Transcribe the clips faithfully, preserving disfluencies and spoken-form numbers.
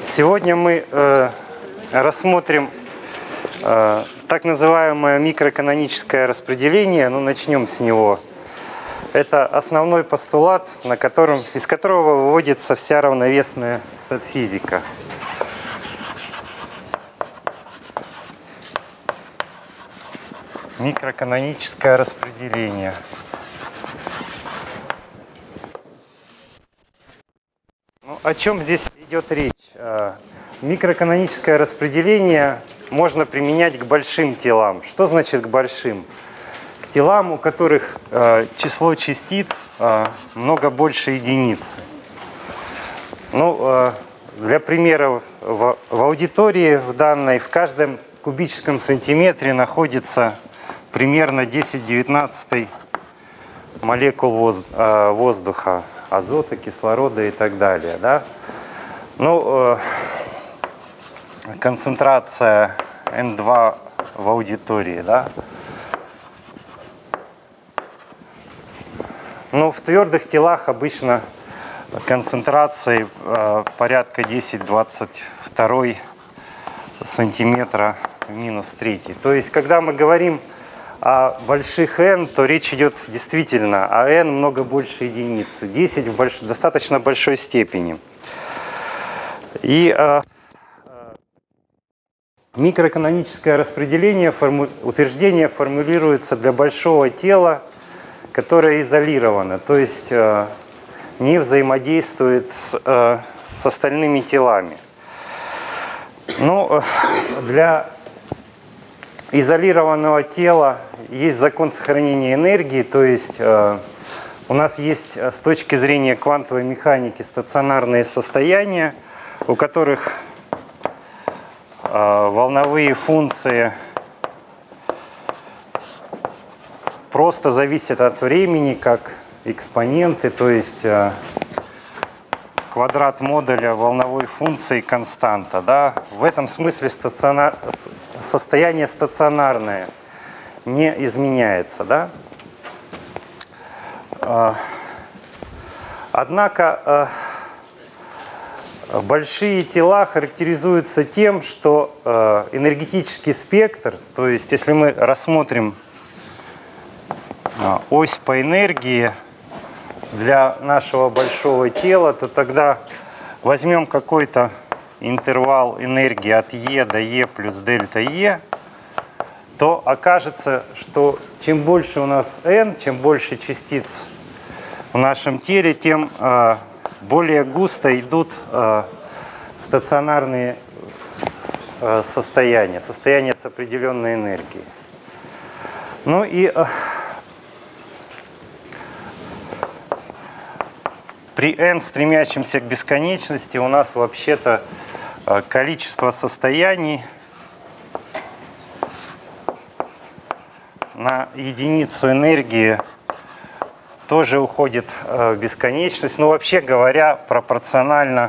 Сегодня мы э, рассмотрим э, так называемое микроканоническое распределение. Ну, начнем с него. Это основной постулат, на котором, из которого выводится вся равновесная статфизика. Микроканоническое распределение. Ну, о чем здесь идет речь? Микроканоническое распределение можно применять к большим телам. Что значит к большим? К телам, у которых э, число частиц э, много больше единицы. Ну, э, для примеров, в, в аудитории в данной в каждом кубическом сантиметре находится примерно десять в девятнадцатой молекул воздуха, азота, кислорода и так далее. Да? Ну, э, концентрация эн два в аудитории. Да? Ну, в твердых телах обычно концентрации э, порядка десять в двадцать второй сантиметра в минус третий. То есть, когда мы говорим о больших n, то речь идет действительно о n много больше единицы, десять в больш... достаточно большой степени. И э, микроканоническое распределение, форму... утверждение формулируется для большого тела, которое изолировано, то есть э, не взаимодействует с, э, с остальными телами. Ну, для изолированного тела есть закон сохранения энергии, то есть э, у нас есть с точки зрения квантовой механики стационарные состояния, у которых э, волновые функции просто зависят от времени, как экспоненты, то есть э, квадрат модуля волновой функции константа. Да? В этом смысле стационар... состояние стационарное не изменяется. Да? Однако большие тела характеризуются тем, что энергетический спектр, то есть если мы рассмотрим ось по энергии для нашего большого тела, то тогда возьмем какой-то интервал энергии от Е до Е плюс дельта Е, то окажется, что чем больше у нас n, чем больше частиц в нашем теле, тем э, более густо идут э, стационарные э, состояния, состояния с определенной энергией. Ну и э, при n, стремящемся к бесконечности, у нас вообще-то количество состояний на единицу энергии тоже уходит в бесконечность. Но вообще говоря, пропорционально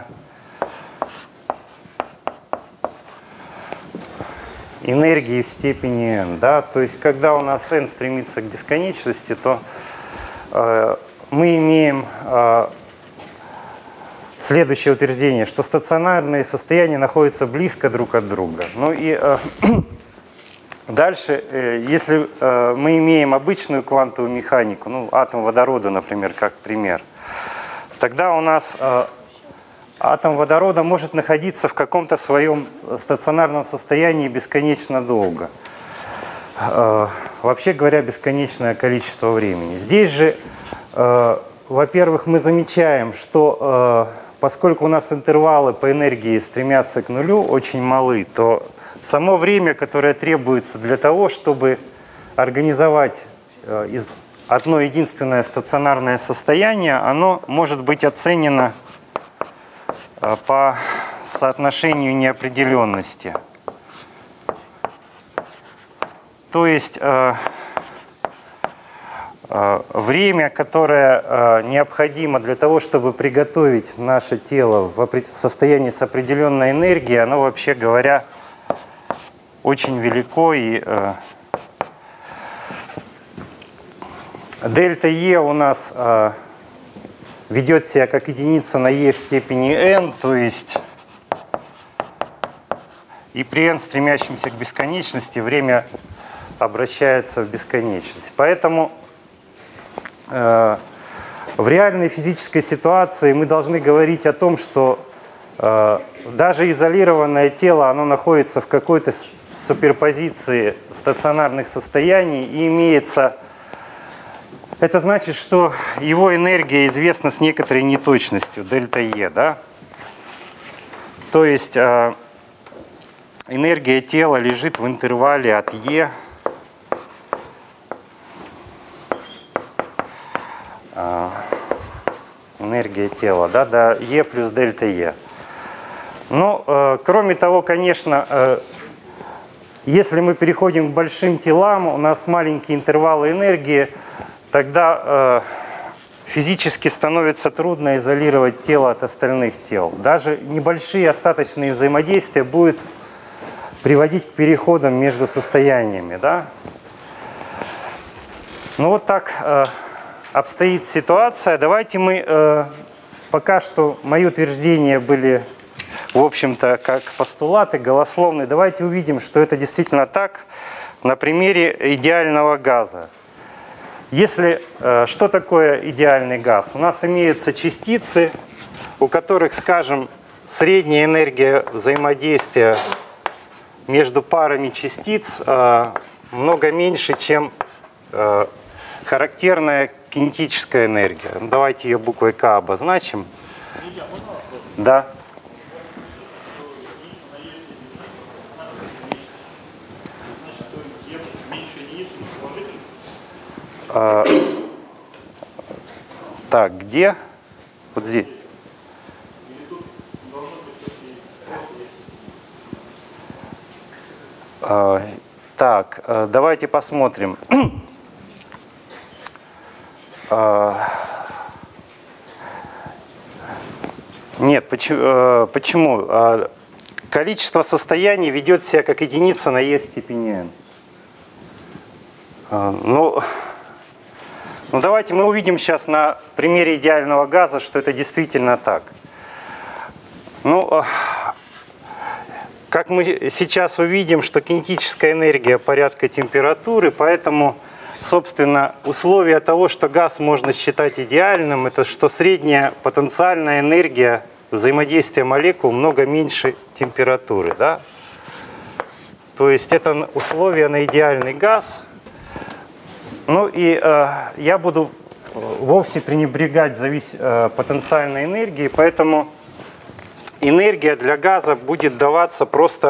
энергии в степени n. Да? То есть, когда у нас n стремится к бесконечности, то э, мы имеем э, следующее утверждение, что стационарные состояния находятся близко друг от друга. Ну и э, дальше, э, если э, мы имеем обычную квантовую механику, ну, атом водорода, например, как пример, тогда у нас э, атом водорода может находиться в каком-то своем стационарном состоянии бесконечно долго. Э, вообще говоря, бесконечное количество времени. Здесь же, э, во-первых, мы замечаем, что э, поскольку у нас интервалы по энергии стремятся к нулю очень малы, то само время, которое требуется для того, чтобы организовать одно единственное стационарное состояние, оно может быть оценено по соотношению неопределенности. То есть время, которое э, необходимо для того, чтобы приготовить наше тело в состоянии с определенной энергией, оно, вообще говоря, очень велико. И э, дельта Е у нас э, ведет себя как единица на Е в степени n, то есть И при n, стремящемся к бесконечности, время обращается в бесконечность. Поэтому э, в реальной физической ситуации мы должны говорить о том, что э, даже изолированное тело, оно находится в какой-то суперпозиции стационарных состояний и имеется... Это значит, что его энергия известна с некоторой неточностью, дельта Е, да? То есть э, энергия тела лежит в интервале от Е э, энергия тела, да, до Е плюс дельта Е. Ну, э, кроме того, конечно, э, если мы переходим к большим телам, у нас маленькие интервалы энергии, тогда э, физически становится трудно изолировать тело от остальных тел. Даже небольшие остаточные взаимодействия будут приводить к переходам между состояниями. Да? Ну вот так э, обстоит ситуация. Давайте мы э, пока что мои утверждения были, в общем-то, как постулаты голословные. Давайте увидим, что это действительно так на примере идеального газа. Если, э, что такое идеальный газ? У нас имеются частицы, у которых, скажем, средняя энергия взаимодействия между парами частиц э, много меньше, чем э, характерная кинетическая энергия. Давайте ее буквой К обозначим. Да. А, так, где? Вот здесь. А, так, давайте посмотрим. а, нет, почему? почему? А, количество состояний ведет себя как единица на e в степени n. А, ну... Ну, давайте мы увидим сейчас на примере идеального газа, что это действительно так. Ну, как мы сейчас увидим, что кинетическая энергия порядка температуры, поэтому, собственно, условие того, что газ можно считать идеальным, это что средняя потенциальная энергия взаимодействия молекул много меньше температуры. Да? То есть это условие на идеальный газ. Ну и э, я буду вовсе пренебрегать завис... э, потенциальной энергией, поэтому энергия для газа будет даваться просто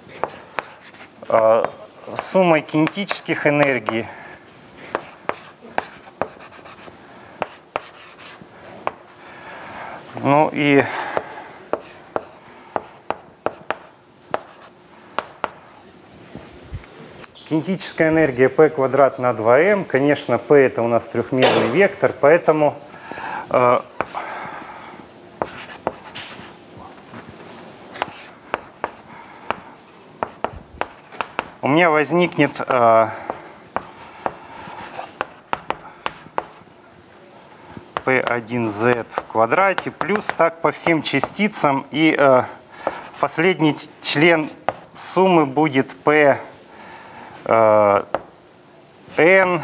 э, суммой кинетических энергий ну и кинетическая энергия P квадрат на два эм. Конечно, P это у нас трехмерный вектор, поэтому э, у меня возникнет э, пи один зет в квадрате плюс так по всем частицам. И э, последний член суммы будет P n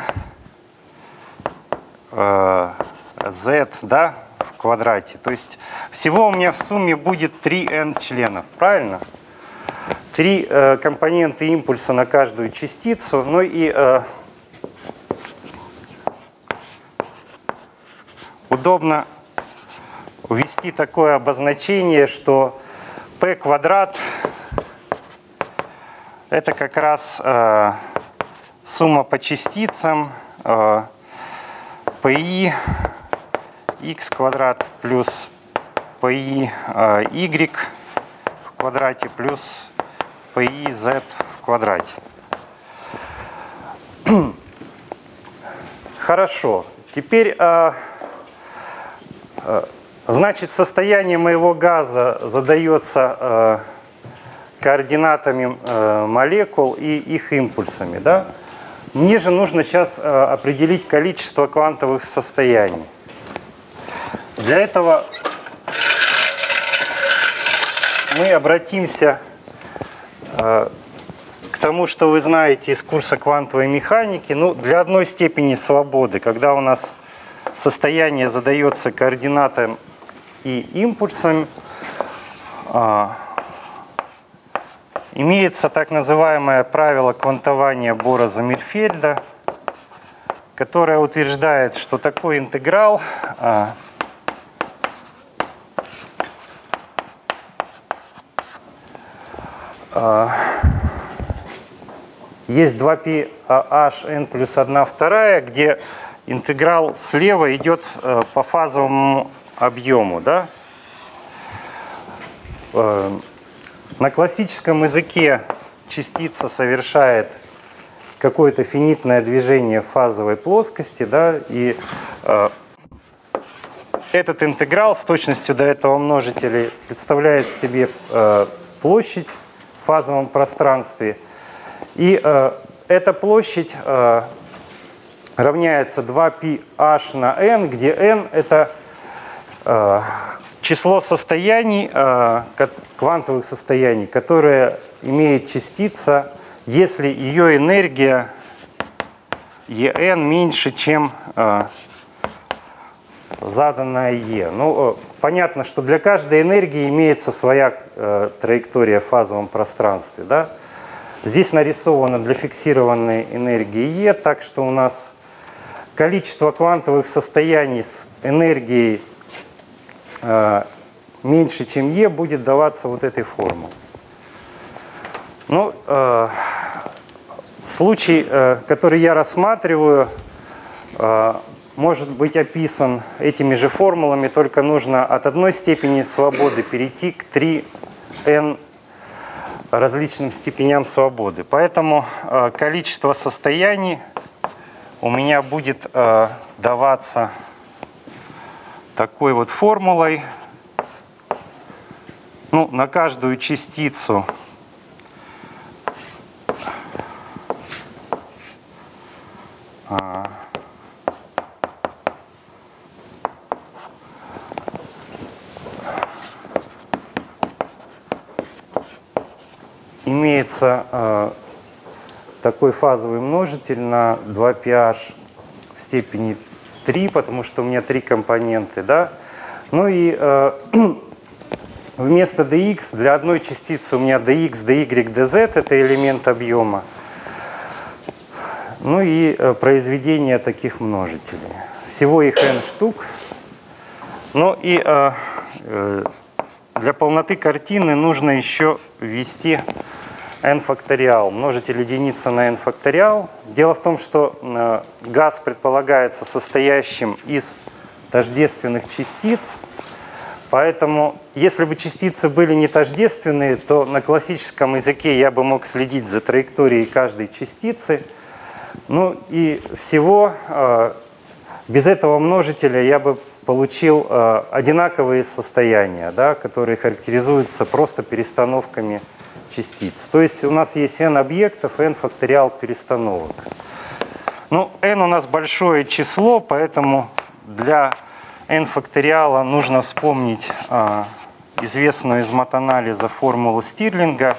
z, да, в квадрате. То есть всего у меня в сумме будет три эн членов, правильно? Три э, компонента импульса на каждую частицу. Ну и э, удобно ввести такое обозначение, что p квадрат это как раз э, сумма по частицам э, πi x квадрат плюс πi э, y в квадрате плюс πi z в квадрате. Хорошо. Теперь, э, э, значит, состояние моего газа задается э, координатами э, молекул и их импульсами. Да? Мне же нужно сейчас э, определить количество квантовых состояний. Для этого мы обратимся к тому, что вы знаете из курса квантовой механики, ну, для одной степени свободы, когда у нас состояние задается координатом и импульсом, имеется так называемое правило квантования Бора-Зоммерфельда, которое утверждает, что такой интеграл есть два пи эйч эн плюс одна вторая, где интеграл слева идет по фазовому объему. Да? На классическом языке частица совершает какое-то финитное движение в фазовой плоскости, да, и э, этот интеграл с точностью до этого множителя представляет себе э, площадь в фазовом пространстве. И э, эта площадь э, равняется два пи эйч на n, где n – это э, число состояний, э, квантовых состояний, которые имеет частица, если ее энергия En меньше, чем э, заданная E. Ну, понятно, что для каждой энергии имеется своя э, траектория в фазовом пространстве. Да? Здесь нарисовано для фиксированной энергии E, так что у нас количество квантовых состояний с энергией э, меньше, чем E, будет даваться вот этой формулой. Ну, э, случай, э, который я рассматриваю, э, может быть описан этими же формулами, только нужно от одной степени свободы перейти к три эн различным степеням свободы. Поэтому э, количество состояний у меня будет э, даваться такой вот формулой. Ну, на каждую частицу имеется э, такой фазовый множитель на два пи эйч в степени три, потому что у меня три компоненты. Да? Ну и э, вместо dx для одной частицы у меня dx, dy, dz – это элемент объема. Ну и э, произведение таких множителей. Всего их n штук. Ну и э, э, для полноты картины нужно еще ввести n факториал, множитель единицы на n факториал. Дело в том, что э, газ предполагается состоящим из тождественных частиц, поэтому если бы частицы были не тождественные, то на классическом языке я бы мог следить за траекторией каждой частицы. Ну и всего э, без этого множителя я бы получил э, одинаковые состояния, да, которые характеризуются просто перестановками частиц. То есть у нас есть n объектов, n факториал перестановок. Ну, n у нас большое число, поэтому для n факториала нужно вспомнить э, известную из матанализа формулу Стирлинга.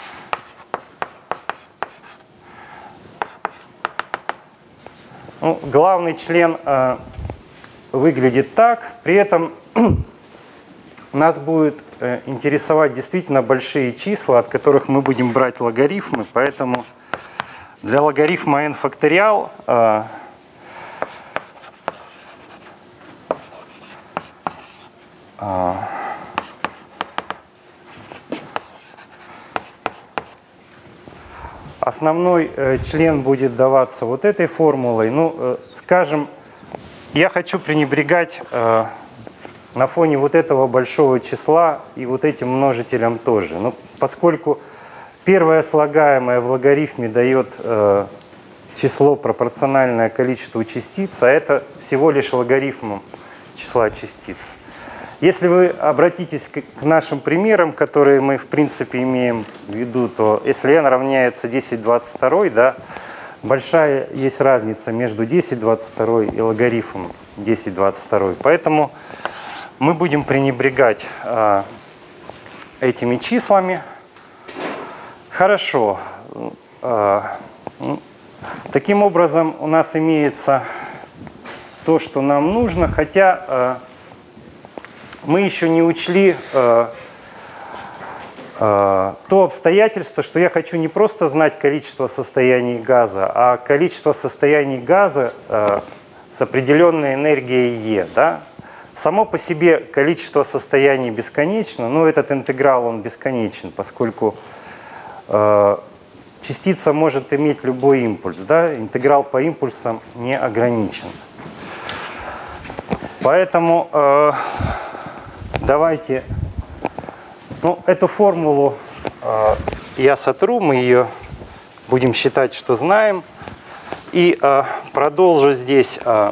Ну, главный член э, выглядит так. При этом нас будет э, интересовать действительно большие числа, от которых мы будем брать логарифмы. Поэтому для логарифма n факториал э, э, основной э, член будет даваться вот этой формулой. Ну, э, скажем, я хочу пренебрегать э, на фоне вот этого большого числа и вот этим множителем тоже. Ну, поскольку первое слагаемое в логарифме дает э, число, пропорциональное количеству частиц, а это всего лишь логарифм числа частиц. Если вы обратитесь к нашим примерам, которые мы в принципе имеем в виду, то если n равняется десять двадцать два, да, большая есть разница между десять двадцать два и логарифмом десять двадцать два. Поэтому мы будем пренебрегать э, этими числами. Хорошо. Таким образом, у нас имеется то, что нам нужно, хотя мы еще не учли то обстоятельство, что я хочу не просто знать количество состояний газа, а количество состояний газа с определенной энергией Е. Да? Само по себе количество состояний бесконечно, но этот интеграл он бесконечен, поскольку э, частица может иметь любой импульс. Да? Интеграл по импульсам не ограничен. Поэтому э, давайте ну, эту формулу э, я сотру, мы ее будем считать, что знаем. И э, продолжу здесь. Э,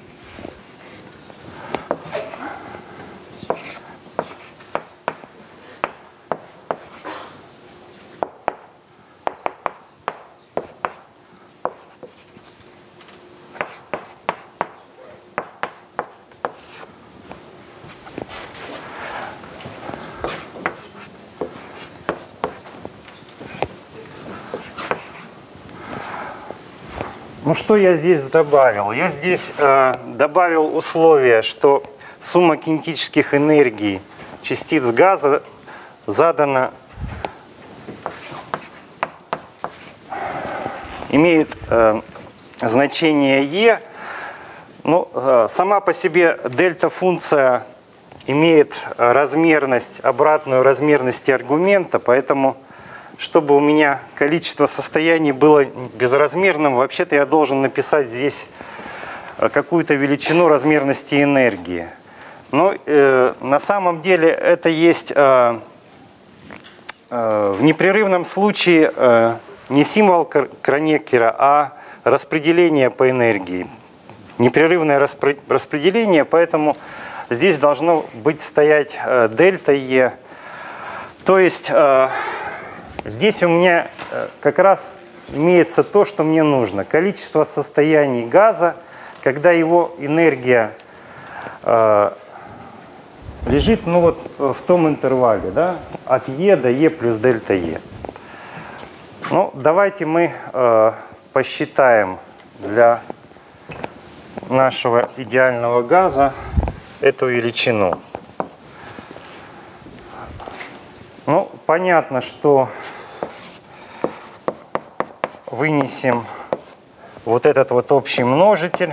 Ну, что я здесь добавил? Я здесь э, добавил условие, что сумма кинетических энергий частиц газа задана, имеет э, значение Е. Ну, э, сама по себе дельта-функция имеет размерность, обратную размерности аргумента, поэтому чтобы у меня количество состояний было безразмерным, вообще-то я должен написать здесь какую-то величину размерности энергии. Но э, на самом деле это есть э, э, в непрерывном случае э, не символ Кронекера, а распределение по энергии. Непрерывное распро- распределение, поэтому здесь должно быть стоять э, дельта Е. То есть э, здесь у меня как раз имеется то, что мне нужно. Количество состояний газа, когда его энергия э, лежит ну, вот, в том интервале, да, от Е до Е плюс дельта Е. Ну, давайте мы э, посчитаем для нашего идеального газа эту величину. Ну, понятно, что вынесем вот этот вот общий множитель.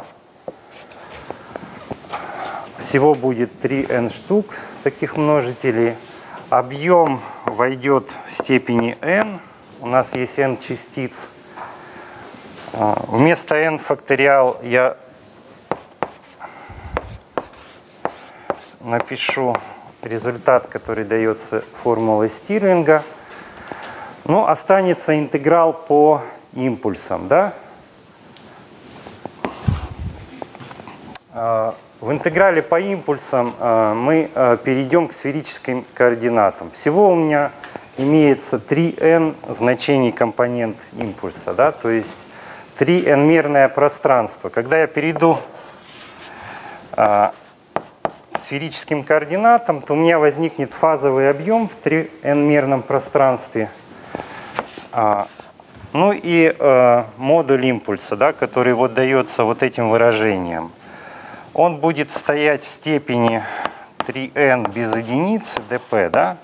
Всего будет три эн штук таких множителей. Объем войдет в степени n. У нас есть n частиц. Вместо n факториал я напишу результат, который дается формулой Стирлинга. Ну, останется интеграл по импульсам, да? В интеграле по импульсам мы перейдем к сферическим координатам. Всего у меня имеется три эн значений компонент импульса, да? То есть три эн-мерное пространство. Когда я перейду к сферическим координатам, то у меня возникнет фазовый объем в три эн-мерном пространстве. А, ну и э, модуль импульса, да, который вот дается вот этим выражением. Он будет стоять в степени три эн без единицы dp, да?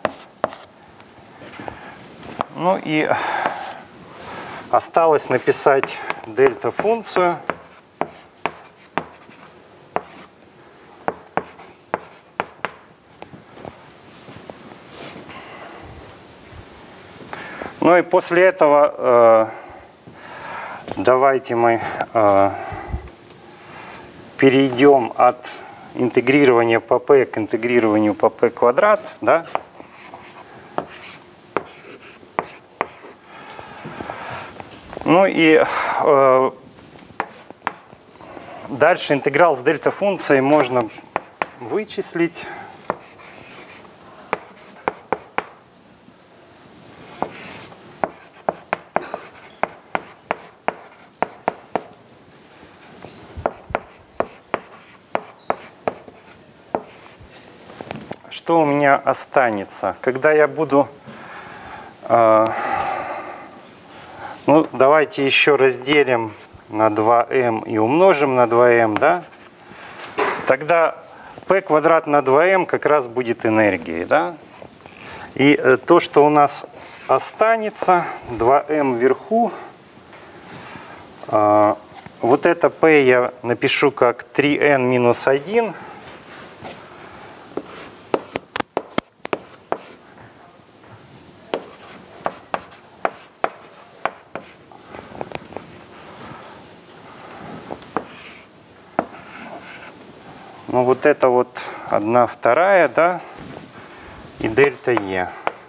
Ну и осталось написать дельта-функцию. Ну и после этого э, давайте мы э, перейдем от интегрирования по p к интегрированию по p квадрат, да? Ну и э, дальше интеграл с дельта-функцией можно вычислить. Что у меня останется? Когда я буду э, Ну, давайте еще разделим на два эм и умножим на два эм, да? Тогда P квадрат на два эм как раз будет энергией, да? И э, то, что у нас останется, два эм вверху, э, вот это P я напишу как три эн минус один. Ну вот это вот одна вторая, да, и дельта Е.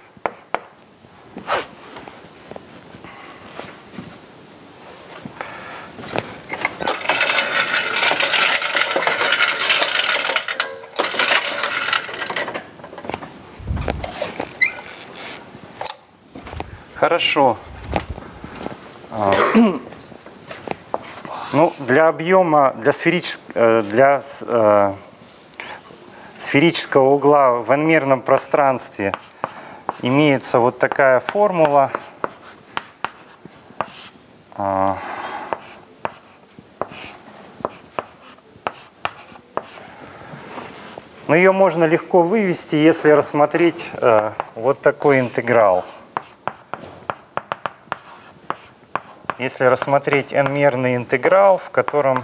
Хорошо. Ну, для объема, для, сферического, для э, сферического угла в n-мерном пространстве имеется вот такая формула. Э, но ее можно легко вывести, если рассмотреть э, вот такой интеграл. Если рассмотреть n-мерный интеграл, в котором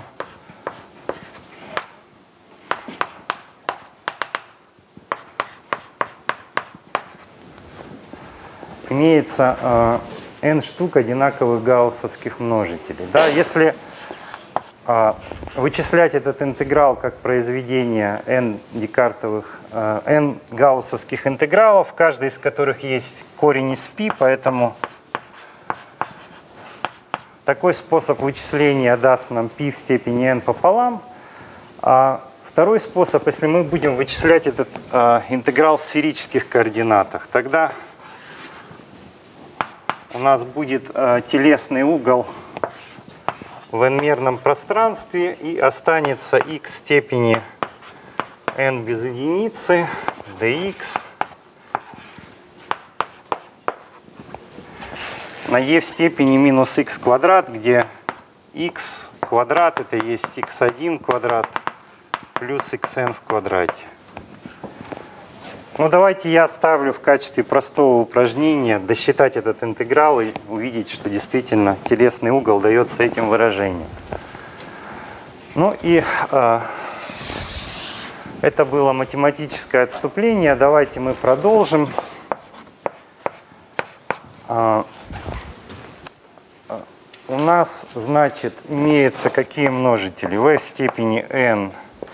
имеется э, n штук одинаковых гауссовских множителей. Да, если э, вычислять этот интеграл как произведение n декартовых, э, n гауссовских интегралов, каждый из которых есть корень из π, поэтому такой способ вычисления даст нам π в степени n пополам. А второй способ, если мы будем вычислять этот э, интеграл в сферических координатах, тогда у нас будет э, телесный угол в n-мерном пространстве и останется x в степени n без единицы dx на e в степени минус x квадрат, где x квадрат это есть икс один квадрат плюс xn в квадрате. Ну, давайте я оставлю в качестве простого упражнения досчитать этот интеграл и увидеть, что действительно телесный угол дается этим выражением. Ну и э, это было математическое отступление. Давайте мы продолжим. Э, у нас, значит, имеется какие множители? v в степени n.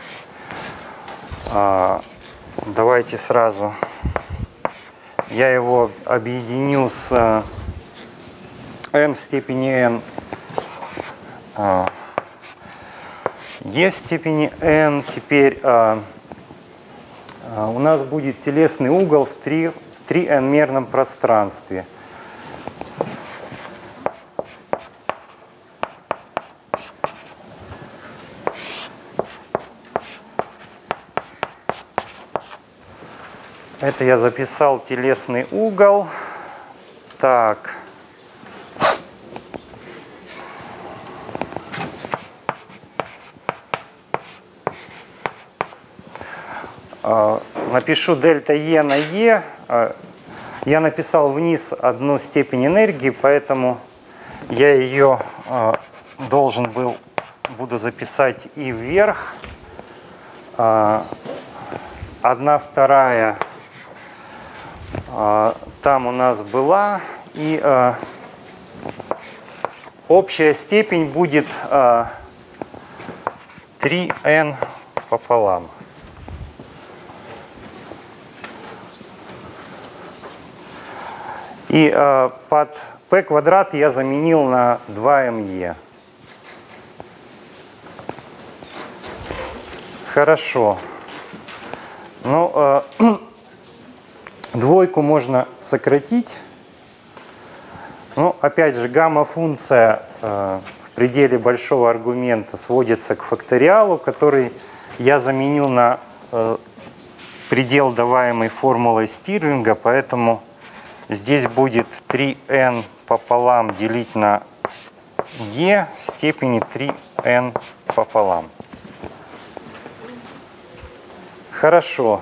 Э, Давайте сразу я его объединю с n в степени n, e в степени n. Теперь у нас будет телесный угол в три n-мерном пространстве. Это я записал телесный угол. Так. Напишу дельта Е на Е. Я написал вниз одну степень энергии, поэтому я ее должен был, буду записать и вверх. Одна вторая там у нас была, и э, общая степень будет э, три эн пополам. И э, под p квадрат я заменил на два эм е. Хорошо. Ну, э, двойку можно сократить. Ну, опять же, гамма-функция э, в пределе большого аргумента сводится к факториалу, который я заменю на э, предел, даваемый формулой Стирлинга, поэтому здесь будет три эн пополам делить на Е в степени три эн пополам. Хорошо.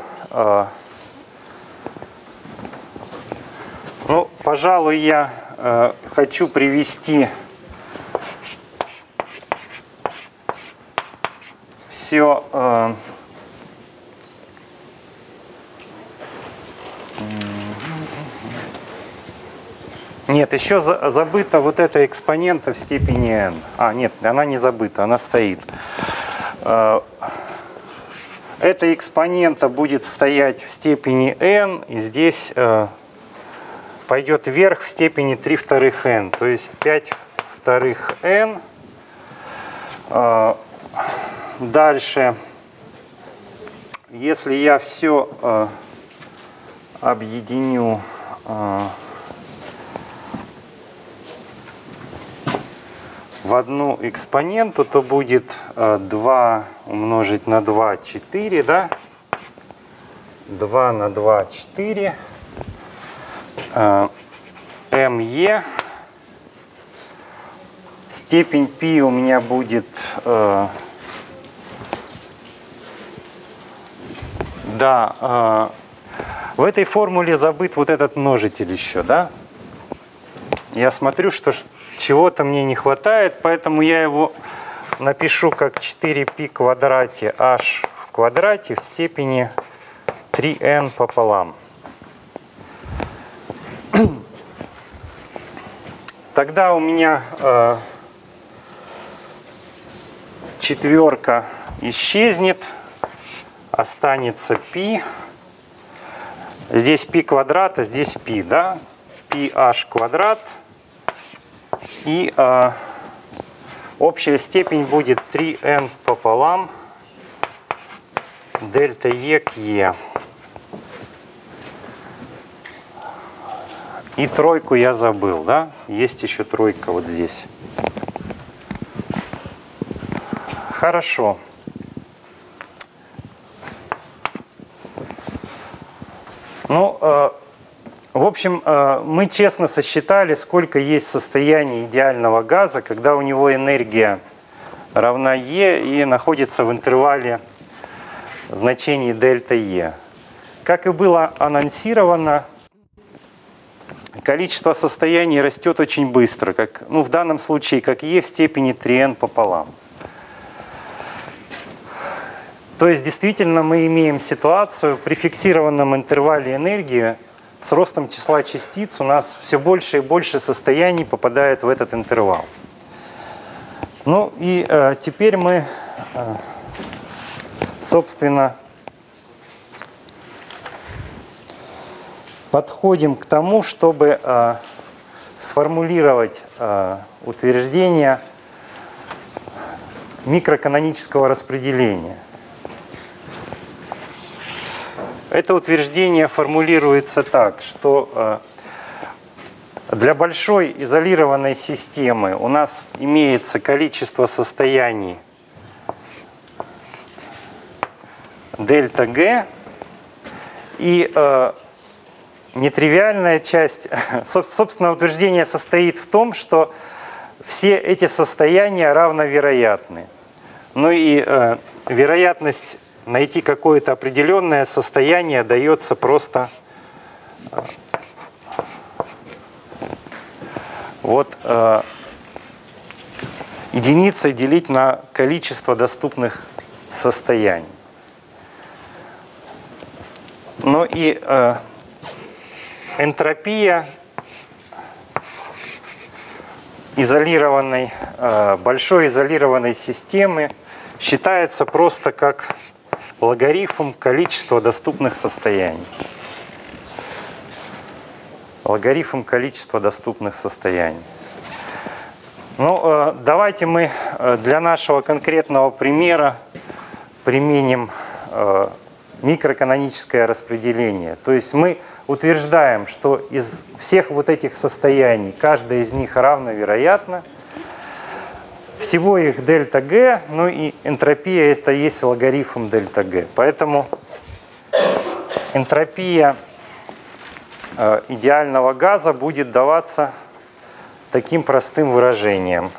Ну, пожалуй, я э, хочу привести все э, нет, еще за, забыта вот эта экспонента в степени n. А, нет, она не забыта, она стоит. Э, эта экспонента будет стоять в степени n, и здесь э, пойдет вверх в степени три вторых n, то есть пять вторых n. Дальше, если я все объединю в одну экспоненту, то будет два умножить на два, четыре, да? два на два, четыре. МЕ. Степень π у меня будет э, да, э, в этой формуле забыт вот этот множитель еще, да? Я смотрю, что чего-то мне не хватает, поэтому я его напишу как четыре π квадрате h в квадрате в степени три эн пополам. Тогда у меня э, четверка исчезнет, останется π. Здесь π квадрат, а здесь π, да? πh квадрат. И э, общая степень будет три эн пополам дельта Е к Е. И тройку я забыл, да? Есть еще тройка вот здесь. Хорошо. Ну, э, в общем, э, мы честно сосчитали, сколько есть состояний идеального газа, когда у него энергия равна Е и находится в интервале значений дельта Е. Как и было анонсировано, количество состояний растет очень быстро, как, ну, в данном случае как Е в степени три эн пополам. То есть действительно мы имеем ситуацию при фиксированном интервале энергии с ростом числа частиц у нас все больше и больше состояний попадает в этот интервал. Ну и э, теперь мы, э, собственно, подходим к тому, чтобы э, сформулировать э, утверждение микроканонического распределения. Это утверждение формулируется так, что э, для большой изолированной системы у нас имеется количество состояний дельта Г, и э, нетривиальная часть, собственно, утверждение состоит в том, что все эти состояния равновероятны. Ну и э, вероятность найти какое-то определенное состояние дается просто э, вот э, единицей делить на количество доступных состояний. Ну и э, энтропия изолированной, большой изолированной системы считается просто как логарифм количества доступных состояний. Логарифм количества доступных состояний. Ну, давайте мы для нашего конкретного примера применим микроканоническое распределение. То есть мы утверждаем, что из всех вот этих состояний каждая из них равновероятна. Всего их дельта Г, ну и энтропия это есть логарифм дельта Г. Поэтому энтропия идеального газа будет даваться таким простым выражением.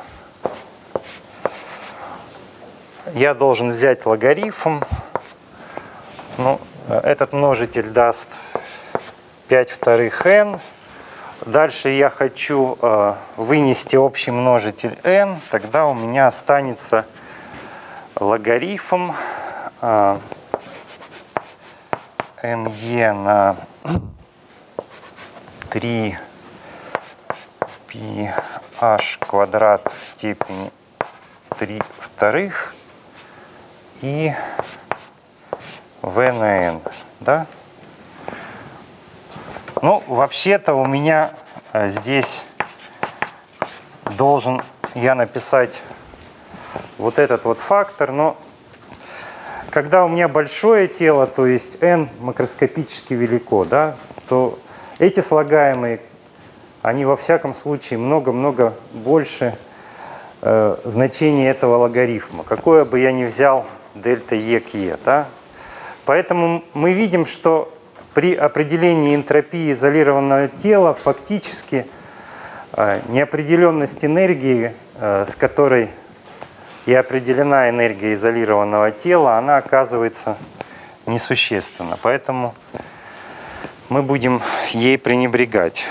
Я должен взять логарифм. Ну, этот множитель даст пять вторых n. Дальше я хочу э, вынести общий множитель n. Тогда у меня останется логарифм э, me на три пи h квадрат в степени три вторых и v на n, да? Ну, вообще-то у меня здесь должен я написать вот этот вот фактор, но когда у меня большое тело, то есть n макроскопически велико, да, то эти слагаемые, они во всяком случае много-много больше э, значения этого логарифма, какое бы я ни взял дельта e к e, да. Поэтому мы видим, что при определении энтропии изолированного тела фактически э, неопределенность энергии, э, с которой и определена энергия изолированного тела, она оказывается несущественна. Поэтому мы будем ей пренебрегать.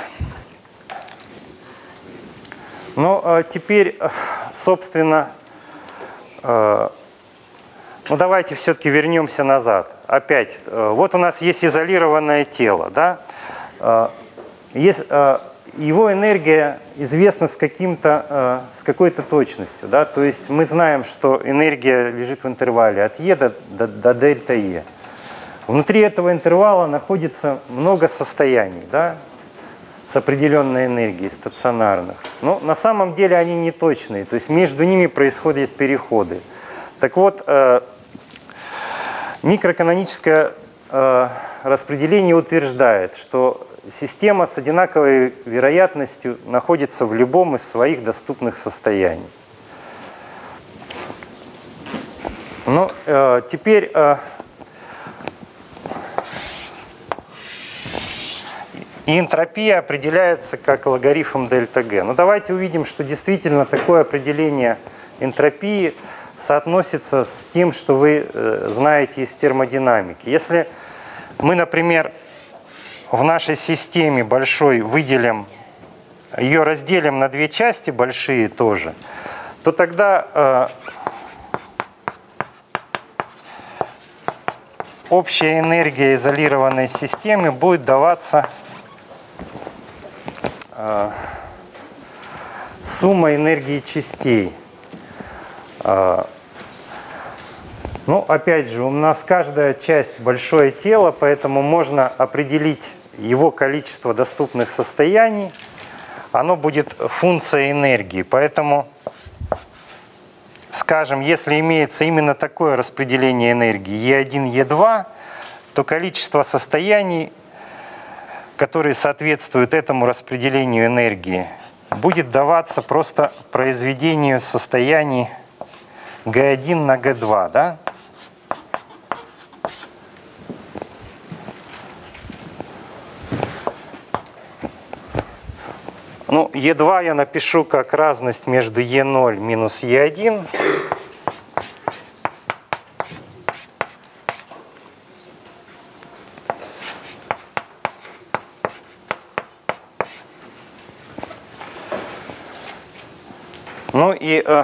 Ну, э, теперь, собственно, э, ну, давайте все-таки вернемся назад. Опять, вот у нас есть изолированное тело, да? Есть, его энергия известна с, каким-то, с какой-то точностью, да? То есть мы знаем, что энергия лежит в интервале от e до, до, до дельта e. Внутри этого интервала находится много состояний, да? С определенной энергией, стационарных. Но на самом деле они не точные, то есть между ними происходят переходы. Так вот, э, микроканоническое э, распределение утверждает, что система с одинаковой вероятностью находится в любом из своих доступных состояний. Ну, э, теперь э, и энтропия определяется как логарифм дельта Г. Но давайте увидим, что действительно такое определение энтропии соотносится с тем, что вы знаете из термодинамики. Если мы, например, в нашей системе большой выделим, ее разделим на две части большие тоже, то тогда э, общая энергия изолированной системы будет даваться э, суммой энергии частей. Ну, опять же, у нас каждая часть большое тело, поэтому можно определить его количество доступных состояний. Оно будет функцией энергии. Поэтому, скажем, если имеется именно такое распределение энергии е один, е два, то количество состояний, которые соответствуют этому распределению энергии, будет даваться просто произведению состояний гэ один на гэ два, да? Ну, е два я напишу как разность между е ноль минус е один. Ну и э,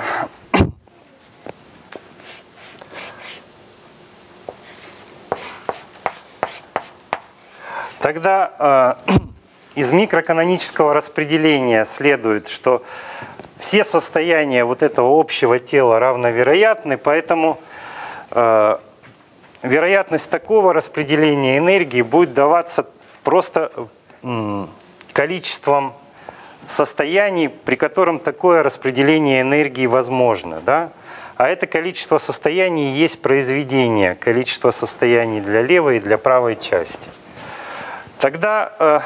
тогда э, из микроканонического распределения следует, что все состояния вот этого общего тела равновероятны, поэтому э, вероятность такого распределения энергии будет даваться просто э, количеством состояний, при котором такое распределение энергии возможно, да? А это количество состояний есть произведение количества состояний для левой и для правой части. Тогда э,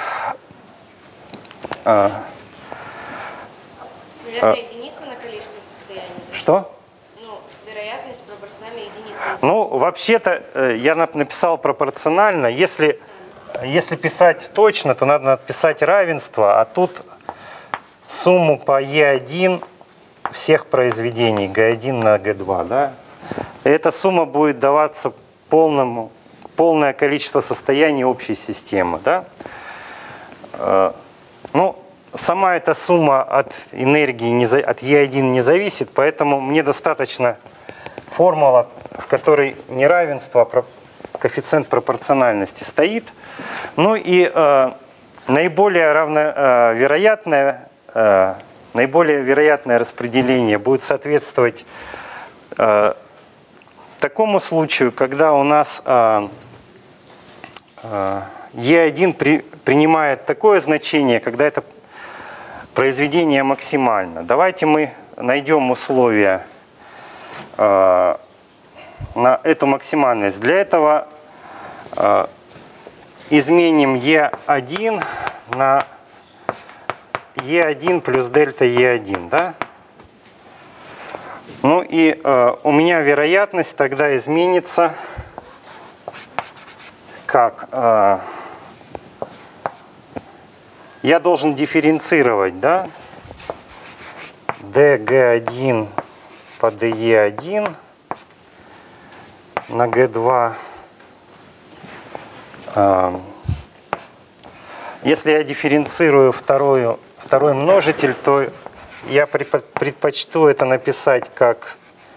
э, Вероятно, единица на количество состояний. Что? Ну, вероятность пропорциональна единице. Ну, вообще-то э, я написал пропорционально. Если, если писать точно, то надо написать равенство, а тут сумму по Е один всех произведений Г один на Г два. Да? И эта сумма будет даваться полному, полное количество состояний общей системы. Да? Ну, сама эта сумма от энергии, от Е один не зависит, поэтому мне достаточно формула, в которой неравенство, коэффициент пропорциональности стоит. Ну и э, наиболее равновероятное, э, наиболее вероятное распределение будет соответствовать э, такому случаю, когда у нас э, э, Е один при, принимает такое значение, когда это произведение максимально. Давайте мы найдем условия э, на эту максимальность. Для этого э, изменим Е один на Е один плюс дельта Е один. Да? Ну и э, у меня вероятность тогда изменится как? Э, я должен дифференцировать, да? дэ гэ один по дэ е один на Г два. Если я дифференцирую вторую, второй множитель, то я предпочту это написать как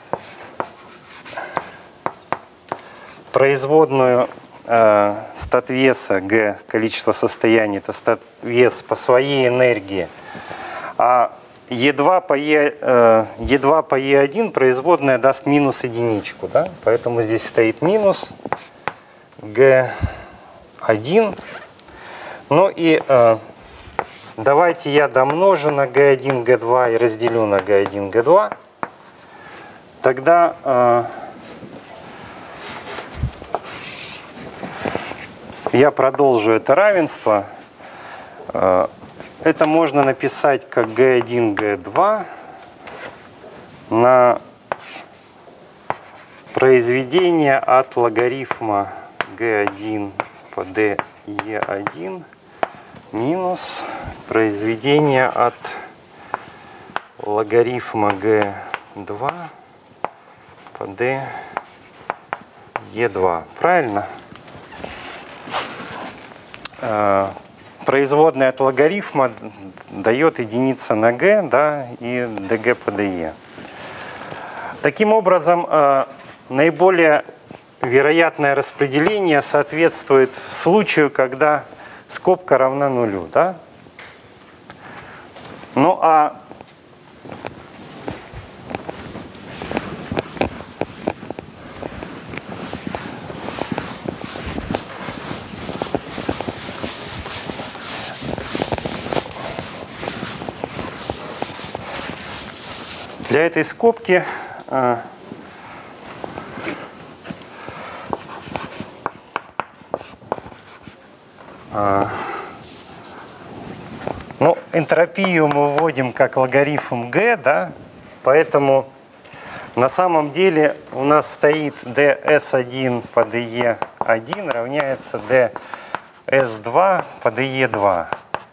производную э, статвеса Г, количество состояний, это статвес по своей энергии. А Е два по Е, э, Е два по Е один производная даст минус единичку. Да? Поэтому здесь стоит минус Г один. Ну и э, давайте я домножу на Г один, Г два и разделю на Г один, Г два. Тогда э, я продолжу это равенство. Э, это можно написать как Г один, Г два на произведение от логарифма Г один по дэ е один минус произведение от логарифма Г два по дэ е два. Правильно? Производная от логарифма дает единица на Г, да, и dg по dE. Таким образом, наиболее вероятное распределение соответствует случаю, когда скобка равна нулю. Да? Ну а для этой скобки э, э, ну, энтропию мы вводим как логарифм Г, да, поэтому на самом деле у нас стоит дэ эс один по дэ е один равняется дэ эс два по дэ е два.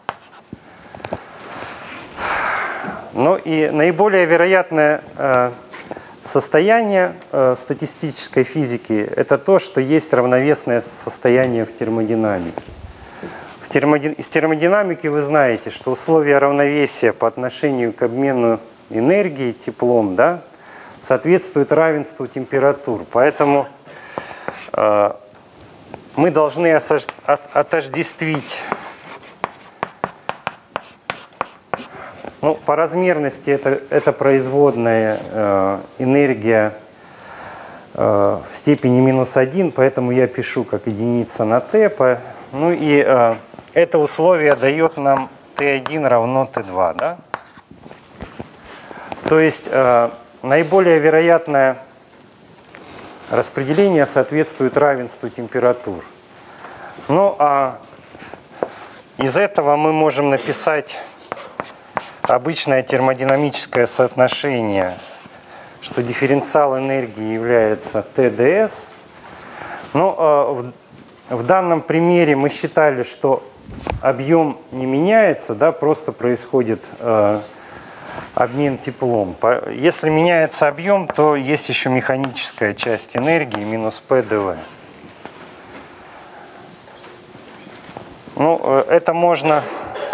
Ну и наиболее вероятное э, состояние э, в статистической физике – это то, что есть равновесное состояние в термодинамике. В термодин... Из термодинамики вы знаете, что условия равновесия по отношению к обмену энергии теплом, да, соответствуют равенству температур. Поэтому э, мы должны осож... от... отождествить. Ну, по размерности это, это производная э, энергия э, в степени минус один, поэтому я пишу как единица на t. По, ну и э, это условие дает нам тэ один равно тэ два. Да? То есть э, наиболее вероятное распределение соответствует равенству температур. Ну а из этого мы можем написать обычное термодинамическое соотношение, что дифференциал энергии является тэ дэ эс. Но э, в, в данном примере мы считали, что объем не меняется, да, просто происходит э, обмен теплом. По, если меняется объем, то есть еще механическая часть энергии минус P dV. Ну, э, это можно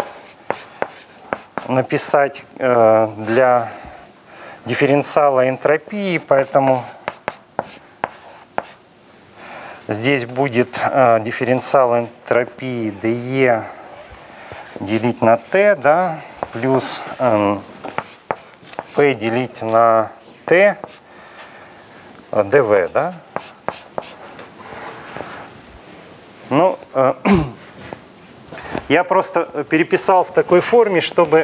написать э, для дифференциала энтропии, поэтому здесь будет э, дифференциал энтропии dE делить на T, да, плюс э, P делить на T э, dV, да. Ну, э, я просто переписал в такой форме, чтобы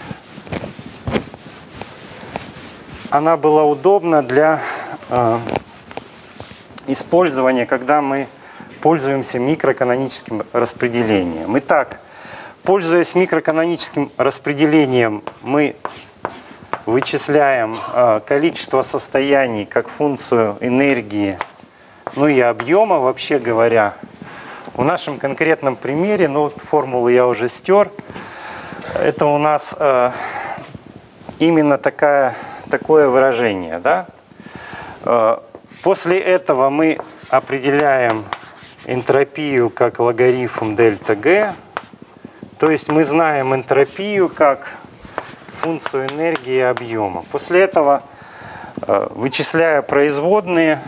она была удобна для э, использования, когда мы пользуемся микроканоническим распределением. Итак, пользуясь микроканоническим распределением, мы вычисляем э, количество состояний как функцию энергии, ну и объема, вообще говоря. В нашем конкретном примере, ну, формулу я уже стер, это у нас э, именно такая, такое выражение. Да? Э, после этого мы определяем энтропию как логарифм дельта Г, то есть мы знаем энтропию как функцию энергии и объема. После этого, э, вычисляя производные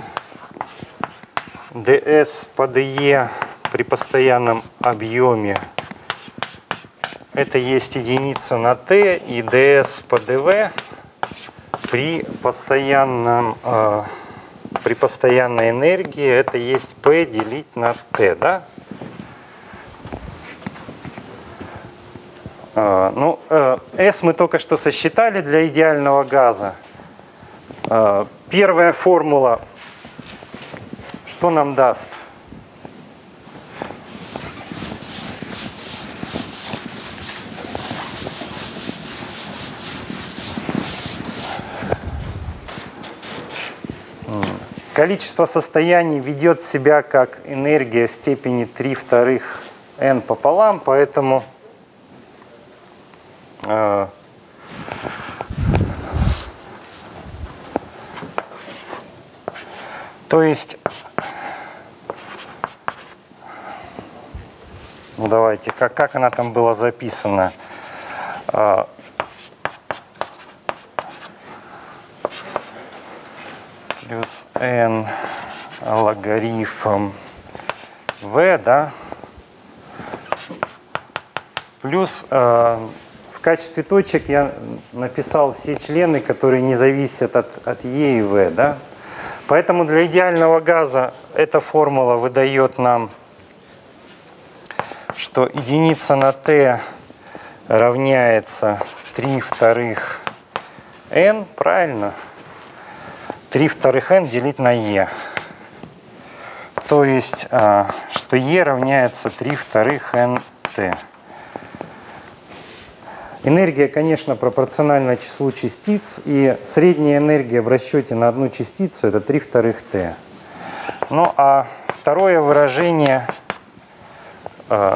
ds по dE, при постоянном объеме это есть единица на T, и ds по dV при постоянном э, при постоянной энергии это есть P делить на T, да? Э, ну, э, S мы только что сосчитали для идеального газа. Э, первая формула что нам даст? Количество состояний ведет себя как энергия в степени три вторых n пополам, поэтому э, то есть, ну давайте, как, как она там была записана? Э, плюс n логарифм v, да, плюс э, в качестве точек я написал все члены, которые не зависят от, от e и v, да. Поэтому для идеального газа эта формула выдает нам, что единица на t равняется три вторых n, правильно? три вторых n делить на e. То есть, что e равняется три вторых nt. Энергия, конечно, пропорциональна числу частиц, и средняя энергия в расчете на одну частицу это три вторых t. Ну а второе выражение э,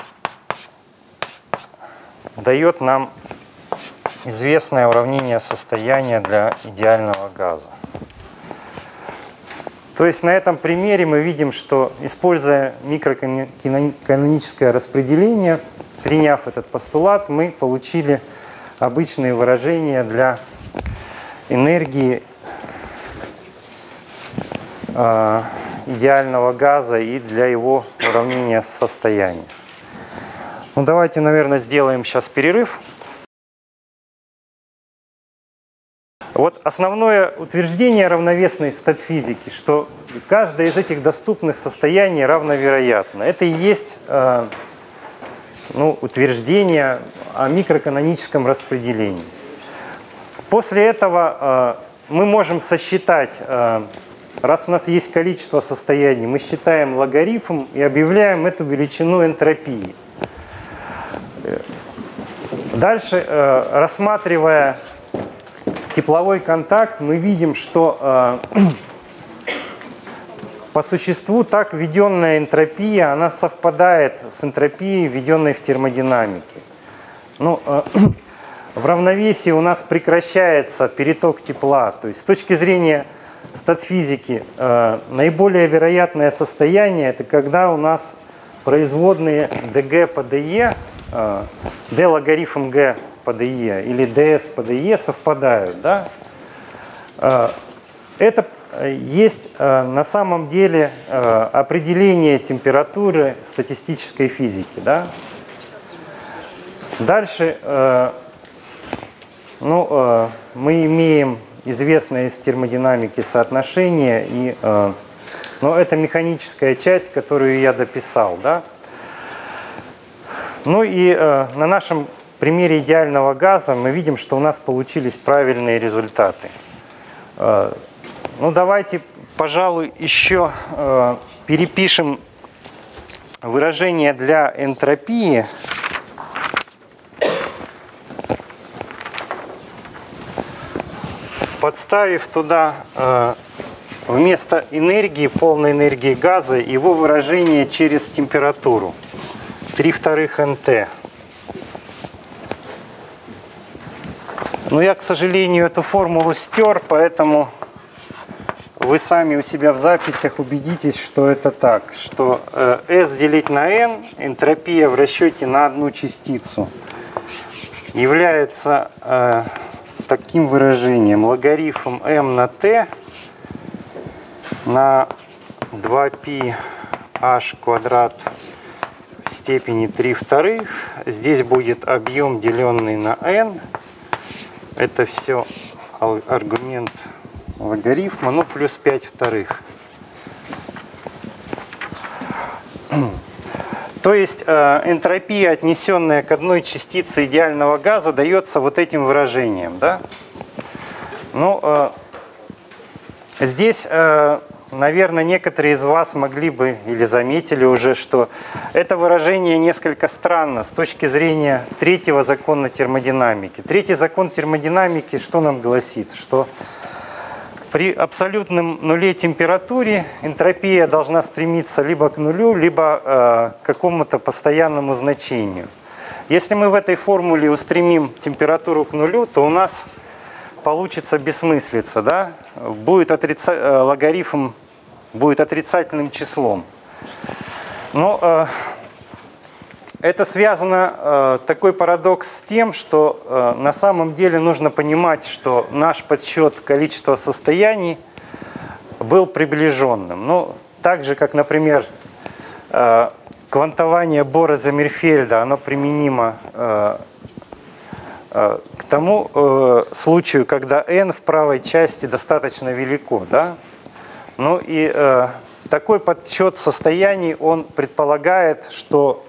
дает нам известное уравнение состояния для идеального газа. То есть на этом примере мы видим, что, используя микроканоническое распределение, приняв этот постулат, мы получили обычные выражения для энергии э, идеального газа и для его уравнения состояния. Ну, давайте, наверное, сделаем сейчас перерыв. Вот основное утверждение равновесной статфизики, что каждое из этих доступных состояний равновероятно. Это и есть э, ну, утверждение о микроканоническом распределении. После этого э, мы можем сосчитать, э, раз у нас есть количество состояний, мы считаем логарифм и объявляем эту величину энтропии. Дальше, э, рассматривая тепловой контакт, мы видим, что э, по существу так введенная энтропия, она совпадает с энтропией, введенной в термодинамике. Ну, э, в равновесии у нас прекращается переток тепла. То есть с точки зрения статфизики э, наиболее вероятное состояние – это когда у нас производные dg по de, э, d логарифм g по de или ds по de совпадают. Да? Э, это есть э, на самом деле э, определение температуры в статистической физике. Да? Дальше э, ну, э, мы имеем известное из термодинамики соотношение, и, э, но это механическая часть, которую я дописал. Да? Ну и э, на нашем примере идеального газа мы видим, что у нас получились правильные результаты. Э, ну давайте, пожалуй, еще э, перепишем выражение для энтропии. Подставив туда э, вместо энергии, полной энергии газа, его выражение через температуру. три вторых эн-тэ. Но я, к сожалению, эту формулу стер, поэтому вы сами у себя в записях убедитесь, что это так. Что э, S делить на N, энтропия в расчете на одну частицу, является э, таким выражением: логарифм m на t на два пи h квадрат в степени три вторых. Здесь будет объем, деленный на n. Это все аргумент логарифма, ну плюс пять вторых. То есть э, энтропия, отнесенная к одной частице идеального газа, дается вот этим выражением. Да? Ну, э, здесь, э, наверное, некоторые из вас могли бы или заметили уже, что это выражение несколько странно с точки зрения третьего закона термодинамики. Третий закон термодинамики что нам гласит? Что при абсолютном нуле температуре энтропия должна стремиться либо к нулю, либо э, к какому-то постоянному значению. Если мы в этой формуле устремим температуру к нулю, то у нас получится бессмыслица. Да? Будет отрица... э, логарифм будет отрицательным числом. Но э, это связано, э, такой парадокс, с тем, что э, на самом деле нужно понимать, что наш подсчет количества состояний был приближенным. Ну, так же, как, например, э, квантование Бора-Заммерфельда, оно применимо э, э, к тому э, случаю, когда n в правой части достаточно велико. Да? Ну и э, такой подсчет состояний, он предполагает, что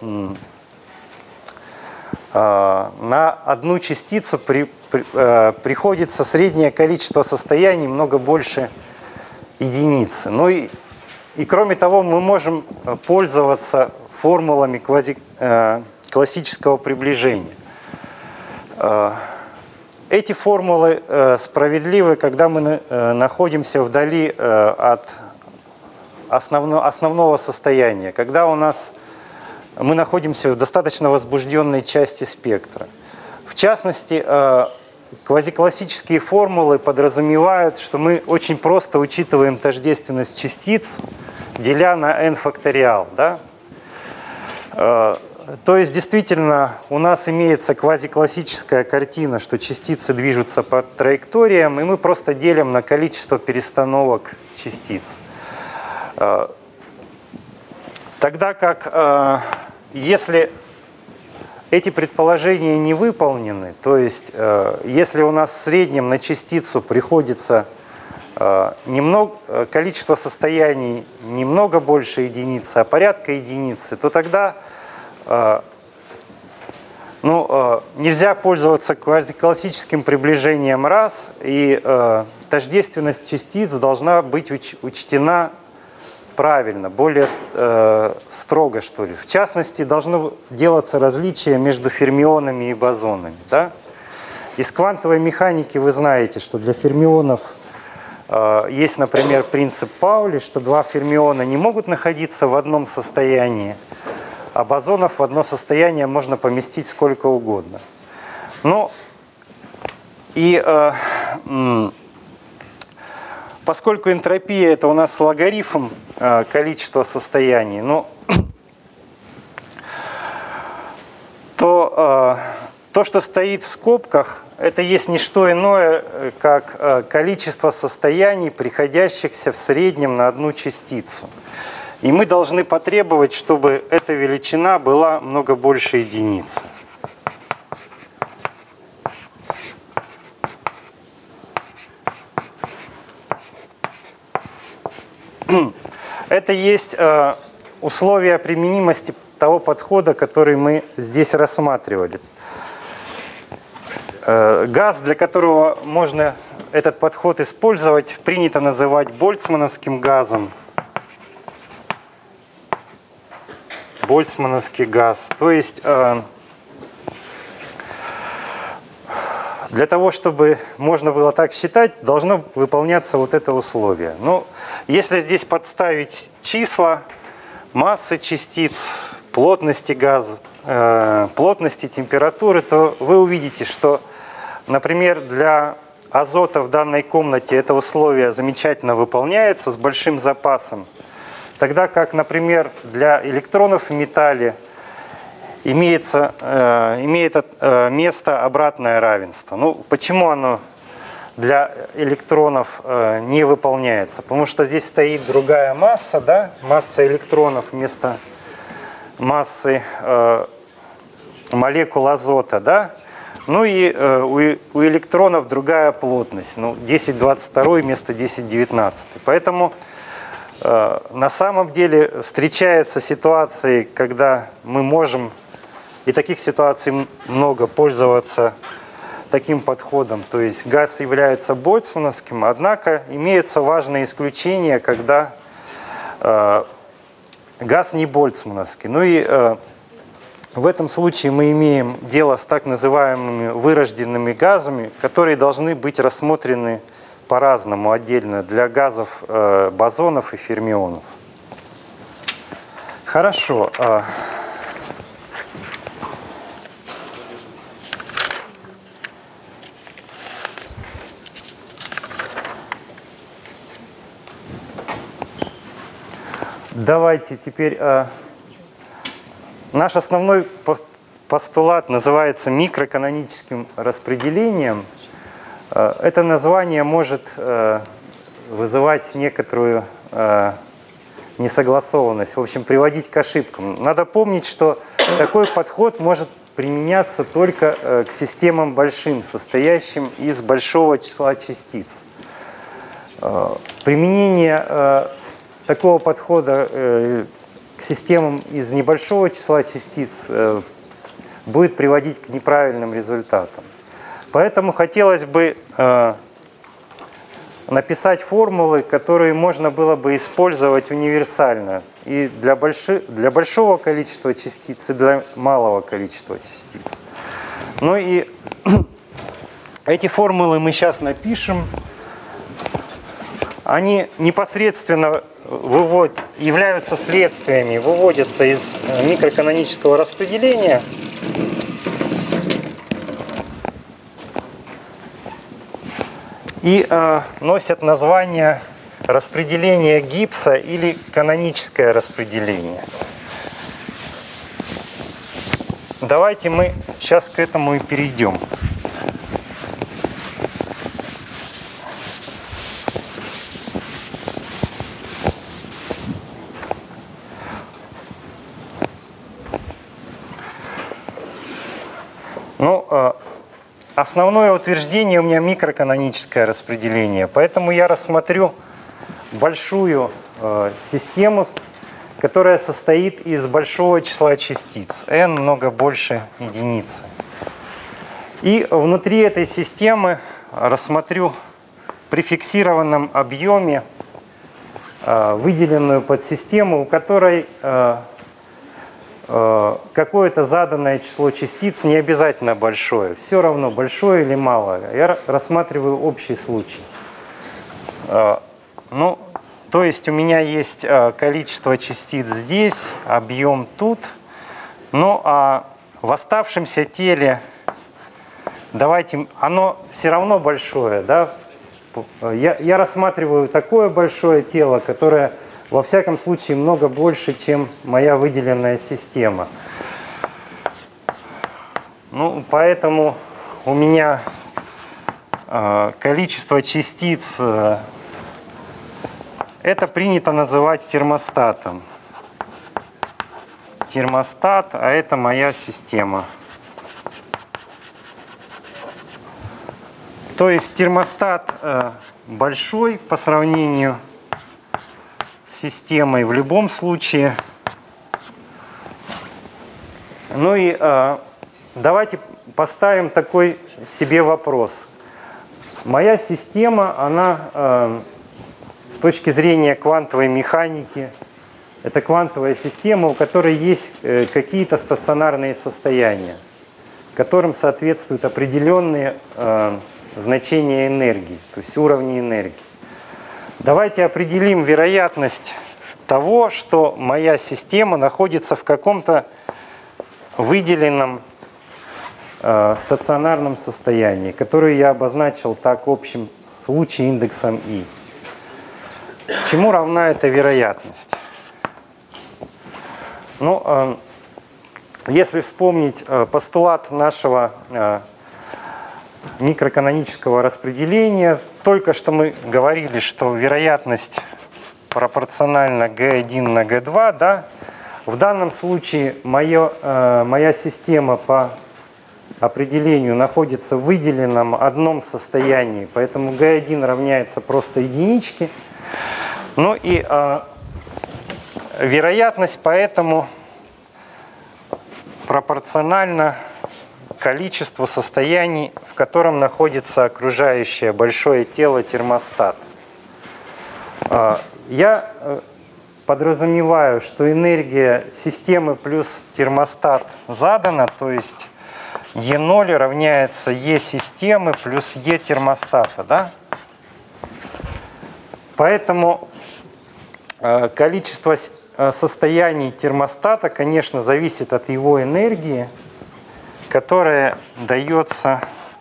на одну частицу при, при, э, приходится среднее количество состояний много больше единицы. Ну и, и кроме того, мы можем пользоваться формулами квази, э, классического приближения. Э, эти формулы э, справедливы, когда мы э, находимся вдали э, от основно, основного состояния, когда у нас мы находимся в достаточно возбужденной части спектра. В частности, квазиклассические формулы подразумевают, что мы очень просто учитываем тождественность частиц, деля на n факториал. Да? То есть, действительно, у нас имеется квазиклассическая картина, что частицы движутся по траекториям, и мы просто делим на количество перестановок частиц. Тогда как, э, если эти предположения не выполнены, то есть, э, если у нас в среднем на частицу приходится э, немного, количество состояний немного больше единицы, а порядка единицы, то тогда э, ну, э, нельзя пользоваться квазиклассическим приближением раз, и э, тождественность частиц должна быть уч учтена правильно, более э, строго, что ли. В частности, должно делаться различие между фермионами и бозонами. Да? Из квантовой механики вы знаете, что для фермионов Есть, например, принцип Паули, что два фермиона не могут находиться в одном состоянии, а бозонов в одно состояние можно поместить сколько угодно. Ну, и э, поскольку энтропия – это у нас логарифм э, количества состояний, ну, то э, то, что стоит в скобках, это есть не что иное, как э, количество состояний, приходящихся в среднем на одну частицу. И мы должны потребовать, чтобы эта величина была много больше единицы. Это есть э, условия применимости того подхода, который мы здесь рассматривали. Э, газ, для которого можно этот подход использовать, принято называть больцмановским газом. Больцмановский газ. То есть э, для того, чтобы можно было так считать, должно выполняться вот это условие. Ну, если здесь подставить числа, массы частиц, плотности газа, э, плотности температуры, то вы увидите, что, например, для азота в данной комнате это условие замечательно выполняется с большим запасом. Тогда как, например, для электронов в металле имеется, э, имеет э, место обратное равенство. Ну, почему оно для электронов э, не выполняется? Потому что здесь стоит другая масса, да? Масса электронов вместо массы э, молекул азота, да? Ну и э, у, у электронов другая плотность, ну, десять двадцать два вместо десять девятнадцать. Поэтому на самом деле встречаются ситуации, когда мы можем, и таких ситуаций много, пользоваться таким подходом. То есть газ является больцмановским, однако имеются важные исключения, когда э, газ не больцмановский. Ну и э, в этом случае мы имеем дело с так называемыми вырожденными газами, которые должны быть рассмотрены по-разному отдельно для газов э, бозонов и фермионов. Хорошо. Э, давайте теперь... Э, наш основной постулат называется микроканоническим распределением. Это название может э, вызывать некоторую э, несогласованность, в общем, приводить к ошибкам. Надо помнить, что такой подход может применяться только э, к системам большим, состоящим из большого числа частиц. Э, применение э, такого подхода э, к системам из небольшого числа частиц э, будет приводить к неправильным результатам. Поэтому хотелось бы э, написать формулы, которые можно было бы использовать универсально и для, больши, для большого количества частиц, и для малого количества частиц. Ну и эти формулы мы сейчас напишем. Они непосредственно вывод, являются следствиями, выводятся из микроканонического распределения. И э, носят название распределение Гибса или каноническое распределение. Давайте мы сейчас к этому и перейдем. Ну, э, основное утверждение у меня микроканоническое распределение, поэтому я рассмотрю большую э, систему, которая состоит из большого числа частиц, n много больше единицы. И внутри этой системы рассмотрю при фиксированном объеме э, выделенную подсистему, у которой э, какое-то заданное число частиц, не обязательно большое, все равно большое или малое. Я рассматриваю общий случай. Ну, то есть у меня есть количество частиц здесь, объем тут. Ну, а в оставшемся теле, давайте, оно все равно большое, да? Я, я рассматриваю такое большое тело, которое, во всяком случае, много больше, чем моя выделенная система. Ну, поэтому у меня э, количество частиц, э, это принято называть термостатом. Термостат, а это моя система. То есть термостат э, большой по сравнению с системой в любом случае. Ну и э, давайте поставим такой себе вопрос. Моя система, она э, с точки зрения квантовой механики, это квантовая система, у которой есть э, какие-то стационарные состояния, которым соответствуют определенные э, значения энергии, то есть уровни энергии. Давайте определим вероятность того, что моя система находится в каком-то выделенном э, стационарном состоянии, которое я обозначил так в общем случае индексом I. Чему равна эта вероятность? Ну, э, если вспомнить э, постулат нашего э, микроканонического распределения, только что мы говорили, что вероятность пропорциональна джи один на джи два, да? В данном случае моё, э, моя система по определению находится в выделенном одном состоянии, поэтому джи один равняется просто единичке. Ну и э, вероятность поэтому пропорциональна количеству состояний, в котором находится окружающее большое тело термостат. Я подразумеваю, что энергия системы плюс термостат задана, то есть Е ноль равняется Е системы плюс Е термостата, да? Поэтому количество состояний термостата, конечно, зависит от его энергии, которая дается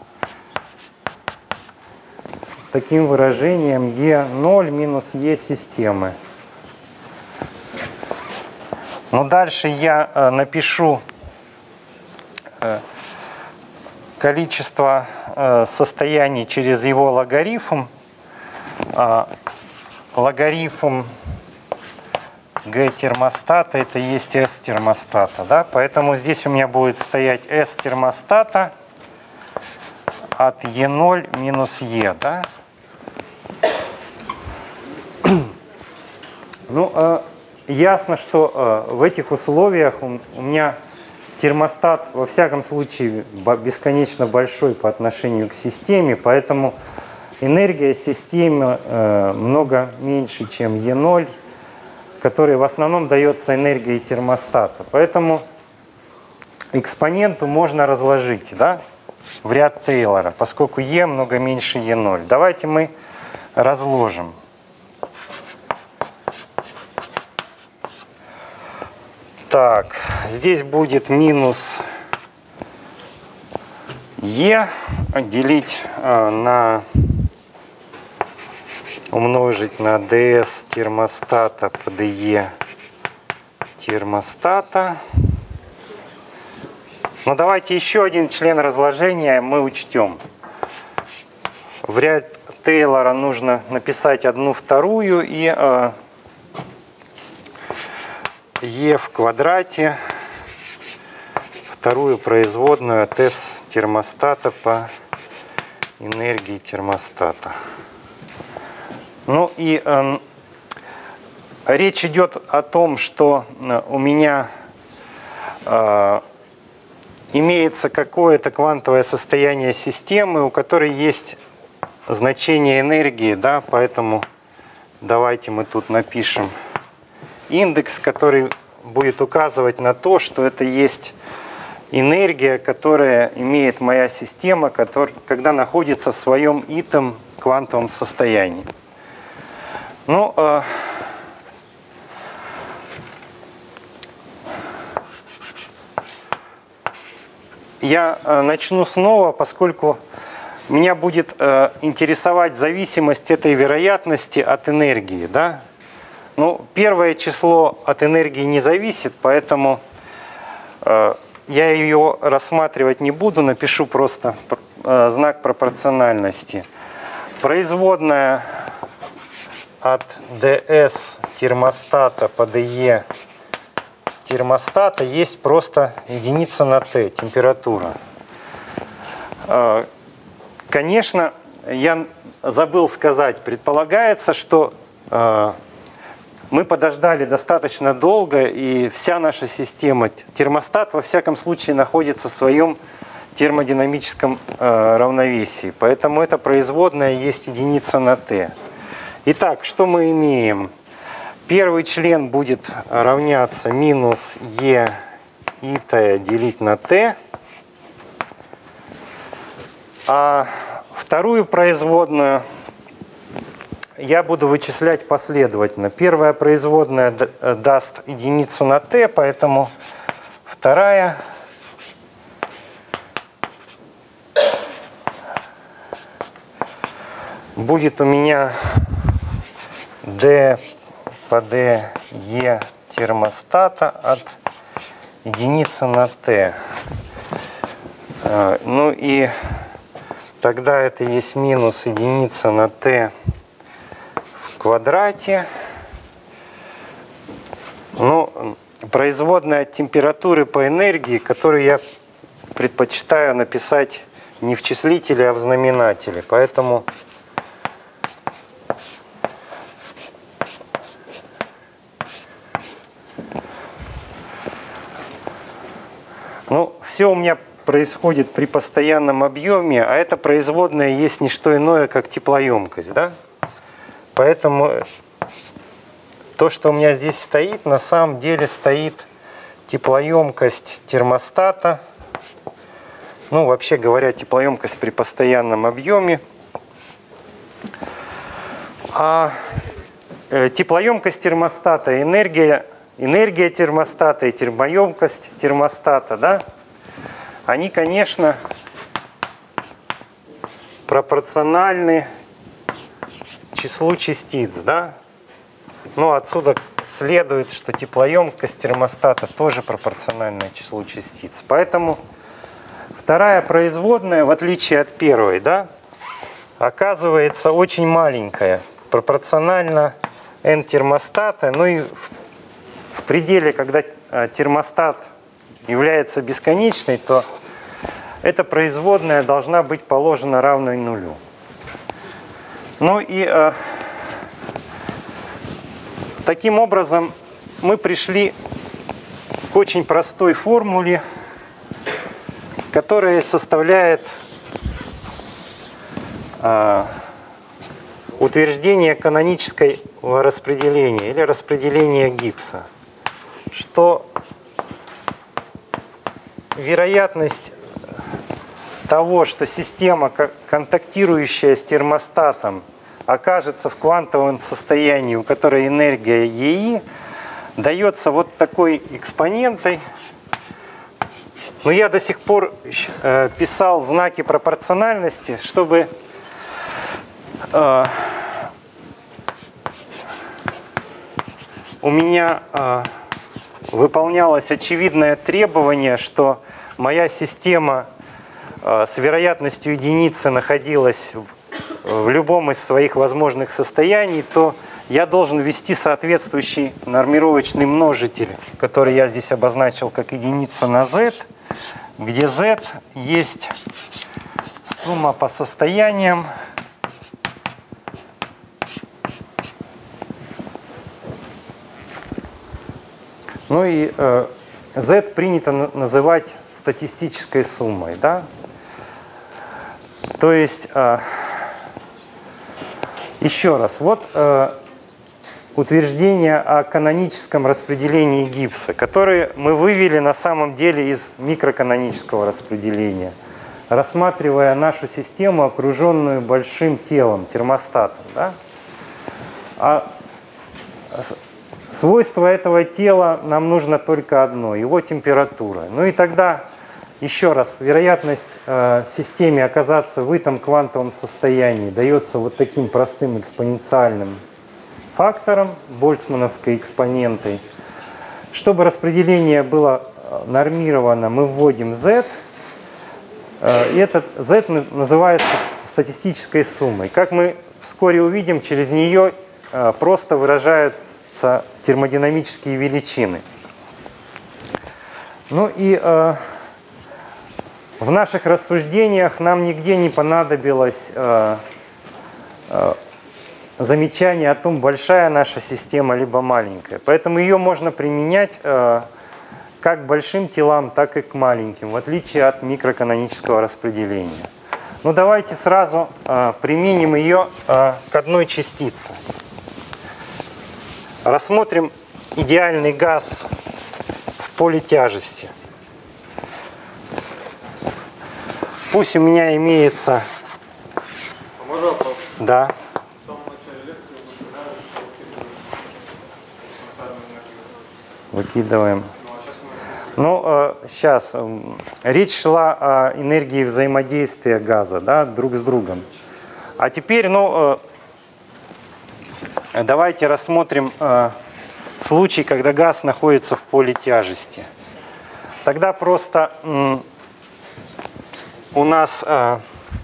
таким выражением Е ноль минус Е системы. Но дальше я э, напишу э, количество э, состояний через его логарифм. Э, логарифм G термостата это есть S термостата, да? Поэтому здесь у меня будет стоять S термостата от Е ноль минус Е, да? Ну, э, ясно, что э, в этих условиях у, у меня термостат во всяком случае бесконечно большой по отношению к системе, поэтому энергия системы э, много меньше, чем Е ноль, который в основном дается энергией термостата. Поэтому экспоненту можно разложить, да, в ряд Тейлора, поскольку Е много меньше Е ноль. Давайте мы разложим. Так, здесь будет минус Е делить э, на умножить на ds термостата по dE термостата. Но давайте еще один член разложения мы учтем. В ряд Тейлора нужно написать одну вторую и э, Е в квадрате, вторую производную от S термостата по энергии термостата. Ну и э, речь идет о том, что у меня э, имеется какое-то квантовое состояние системы, у которой есть значение энергии, да, поэтому давайте мы тут напишем индекс, который будет указывать на то, что это есть энергия, которая имеет моя система, который, когда находится в своем итом квантовом состоянии. Ну, э, я э, начну снова, поскольку меня будет э, интересовать зависимость этой вероятности от энергии, да? Ну, первое число от энергии не зависит, поэтому э, я ее рассматривать не буду, напишу просто э, знак пропорциональности. Производная от ds термостата по dE термостата есть просто единица на t, температура. Э, конечно, я забыл сказать, предполагается, что э, мы подождали достаточно долго, и вся наша система, термостат, во всяком случае, находится в своем термодинамическом э, равновесии. Поэтому эта производная есть единица на t. Итак, что мы имеем? Первый член будет равняться минус e итая делить на t. А вторую производную я буду вычислять последовательно. Первая производная даст единицу на t, поэтому вторая будет у меня d по dE термостата от единицы на t. Ну и тогда это есть минус единица на t в квадрате. Ну, производная от температуры по энергии, которую я предпочитаю написать не в числителе, а в знаменателе. Поэтому ну, все у меня происходит при постоянном объеме, а эта производная есть не что иное, как теплоемкость, да? Поэтому то, что у меня здесь стоит, на самом деле стоит теплоемкость термостата. Ну, вообще говоря, теплоемкость при постоянном объеме. А теплоемкость термостата, энергия, энергия термостата и термоемкость термостата, да? Они, конечно, пропорциональны числу частиц, да? Ну, отсюда следует, что теплоемкость термостата тоже пропорциональна числу частиц. Поэтому вторая производная, в отличие от первой, да, оказывается очень маленькая, пропорционально n термостата. Ну и в, в пределе, когда термостат является бесконечной, то эта производная должна быть положена равной нулю. Ну и э, таким образом мы пришли к очень простой формуле, которая составляет э, утверждение канонического распределения или распределения Гибса, что вероятность того, что система, контактирующая с термостатом, окажется в квантовом состоянии, у которой энергия ЕИ, дается вот такой экспонентой. Но я до сих пор э, писал знаки пропорциональности, чтобы э, у меня э, выполнялось очевидное требование, что моя система э, с вероятностью единицы находилась в, в любом из своих возможных состояний, то я должен ввести соответствующий нормировочный множитель, который я здесь обозначил как единица на z, где z есть сумма по состояниям ну и э, z принято называть статистической суммой, да? То есть, э, еще раз, вот э, утверждение о каноническом распределении Гибса, которое мы вывели на самом деле из микроканонического распределения, рассматривая нашу систему, окруженную большим телом, термостатом, да? А свойство этого тела нам нужно только одно – его температура. Ну и тогда, еще раз, вероятность э, системе оказаться в этом квантовом состоянии дается вот таким простым экспоненциальным фактором, больцмановской экспонентой. Чтобы распределение было нормировано, мы вводим z. И этот z называется статистической суммой. Как мы вскоре увидим, через нее просто выражаются термодинамические величины. Ну и э, в наших рассуждениях нам нигде не понадобилось э, э, замечание о том, большая наша система либо маленькая. Поэтому ее можно применять э, как к большим телам, так и к маленьким, в отличие от микроканонического распределения. Ну давайте сразу э, применим ее э, к одной частице. Рассмотрим идеальный газ в поле тяжести. Пусть у меня имеется... А можно вопрос? Да. В самом начале лекции вы сказали, что выкидываем экспоненциальную энергию. Выкидываем. Ну, а сейчас мы... Ну, э, сейчас. Э, речь шла о энергии взаимодействия газа, да, друг с другом. А теперь, ну, э, давайте рассмотрим э, случай, когда газ находится в поле тяжести. Тогда просто э, у нас э,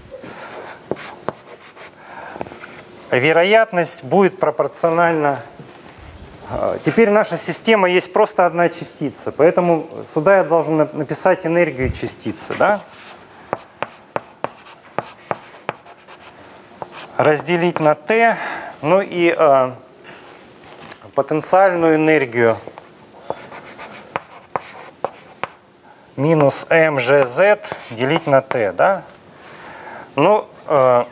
вероятность будет пропорциональна. Теперь наша система есть просто одна частица, поэтому сюда я должен написать энергию частицы, да? Разделить на t, ну и э, потенциальную энергию минус mgz делить на t, да? Ну, э,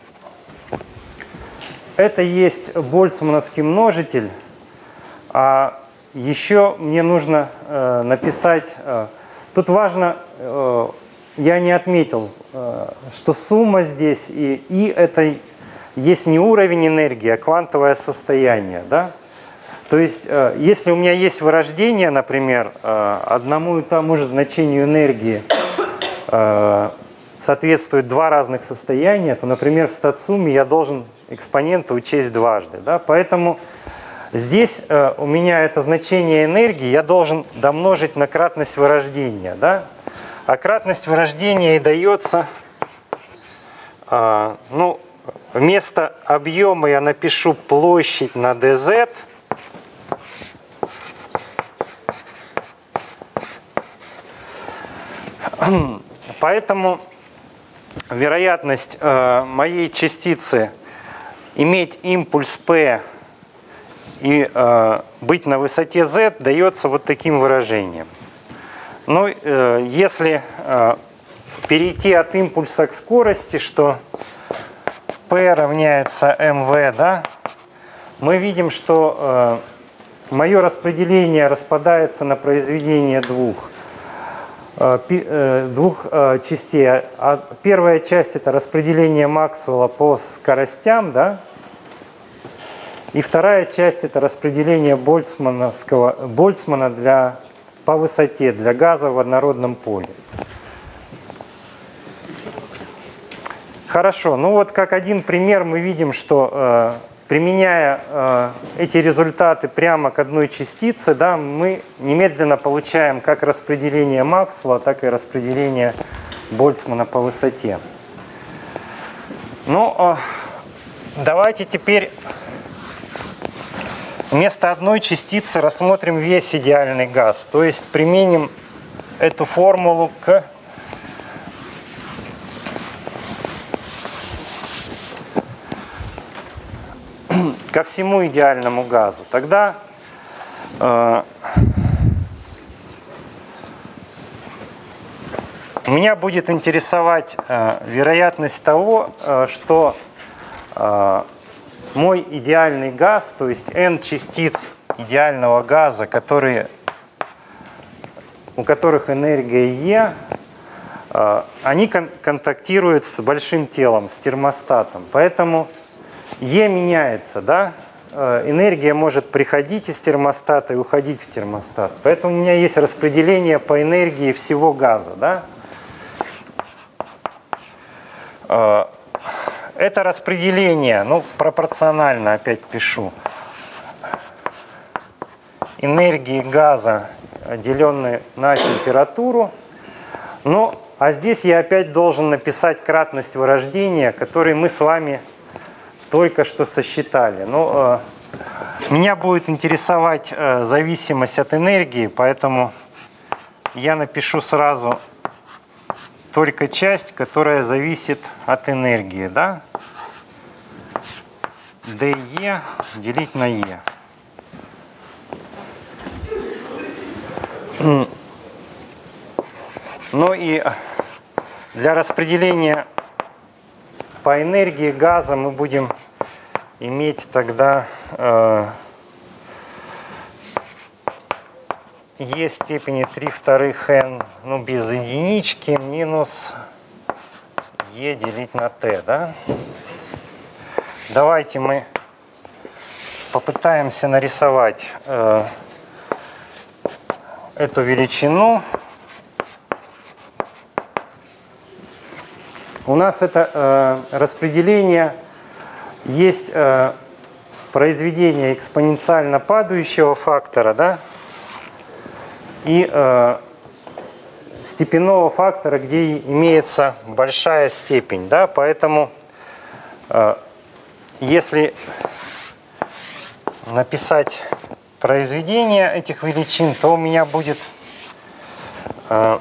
это есть больцмановский множитель. А еще мне нужно э, написать, э, тут важно, э, я не отметил, э, что сумма здесь и и это есть не уровень энергии, а квантовое состояние. Да? То есть, э, если у меня есть вырождение, например, э, одному и тому же значению энергии э, соответствует два разных состояния, то, например, в статсумме я должен экспонента учесть дважды. Да? Поэтому здесь э, у меня это значение энергии я должен домножить на кратность вырождения. Да? А кратность вырождения и дается, э, ну, вместо объема я напишу площадь на dz. Поэтому вероятность э, моей частицы иметь импульс P и э, быть на высоте z дается вот таким выражением. Ну, э, если э, перейти от импульса к скорости, что P равняется mv, да, мы видим, что э, мое распределение распадается на произведение двух, э, э, двух э, частей. А первая часть — это распределение Максвелла по скоростям, да, и вторая часть — это распределение больцмановского, Больцмана для, по высоте для газа в однородном поле. Хорошо, ну вот как один пример мы видим, что э, применяя э, эти результаты прямо к одной частице, да, мы немедленно получаем как распределение Максвелла, так и распределение Больцмана по высоте. Ну, э, давайте теперь вместо одной частицы рассмотрим весь идеальный газ, то есть применим эту формулу к ко всему идеальному газу. Тогда э, меня будет интересовать э, вероятность того, э, что э, мой идеальный газ, то есть n частиц идеального газа, которые, у которых энергия E, э, они кон контактируют с большим телом, с термостатом. Поэтому E меняется, да? энергия может приходить из термостата и уходить в термостат. Поэтому у меня есть распределение по энергии всего газа. Да? Это распределение, ну, пропорционально, опять пишу, энергии газа, деленной на температуру. Ну, а здесь я опять должен написать кратность вырождения, который мы с вами только что сосчитали. Ну, э, меня будет интересовать э, зависимость от энергии, поэтому я напишу сразу только часть, которая зависит от энергии. Да? дэ е делить на Е. Ну и для распределения по энергии газа мы будем иметь тогда э, Е степени три вторых n, ну без единички, минус Е делить на Т. Да? Давайте мы попытаемся нарисовать э, эту величину. У нас это э, распределение есть э, произведение экспоненциально падающего фактора, да, и э, степенного фактора, где имеется большая степень. Да, поэтому э, если написать произведение этих величин, то у меня будет э,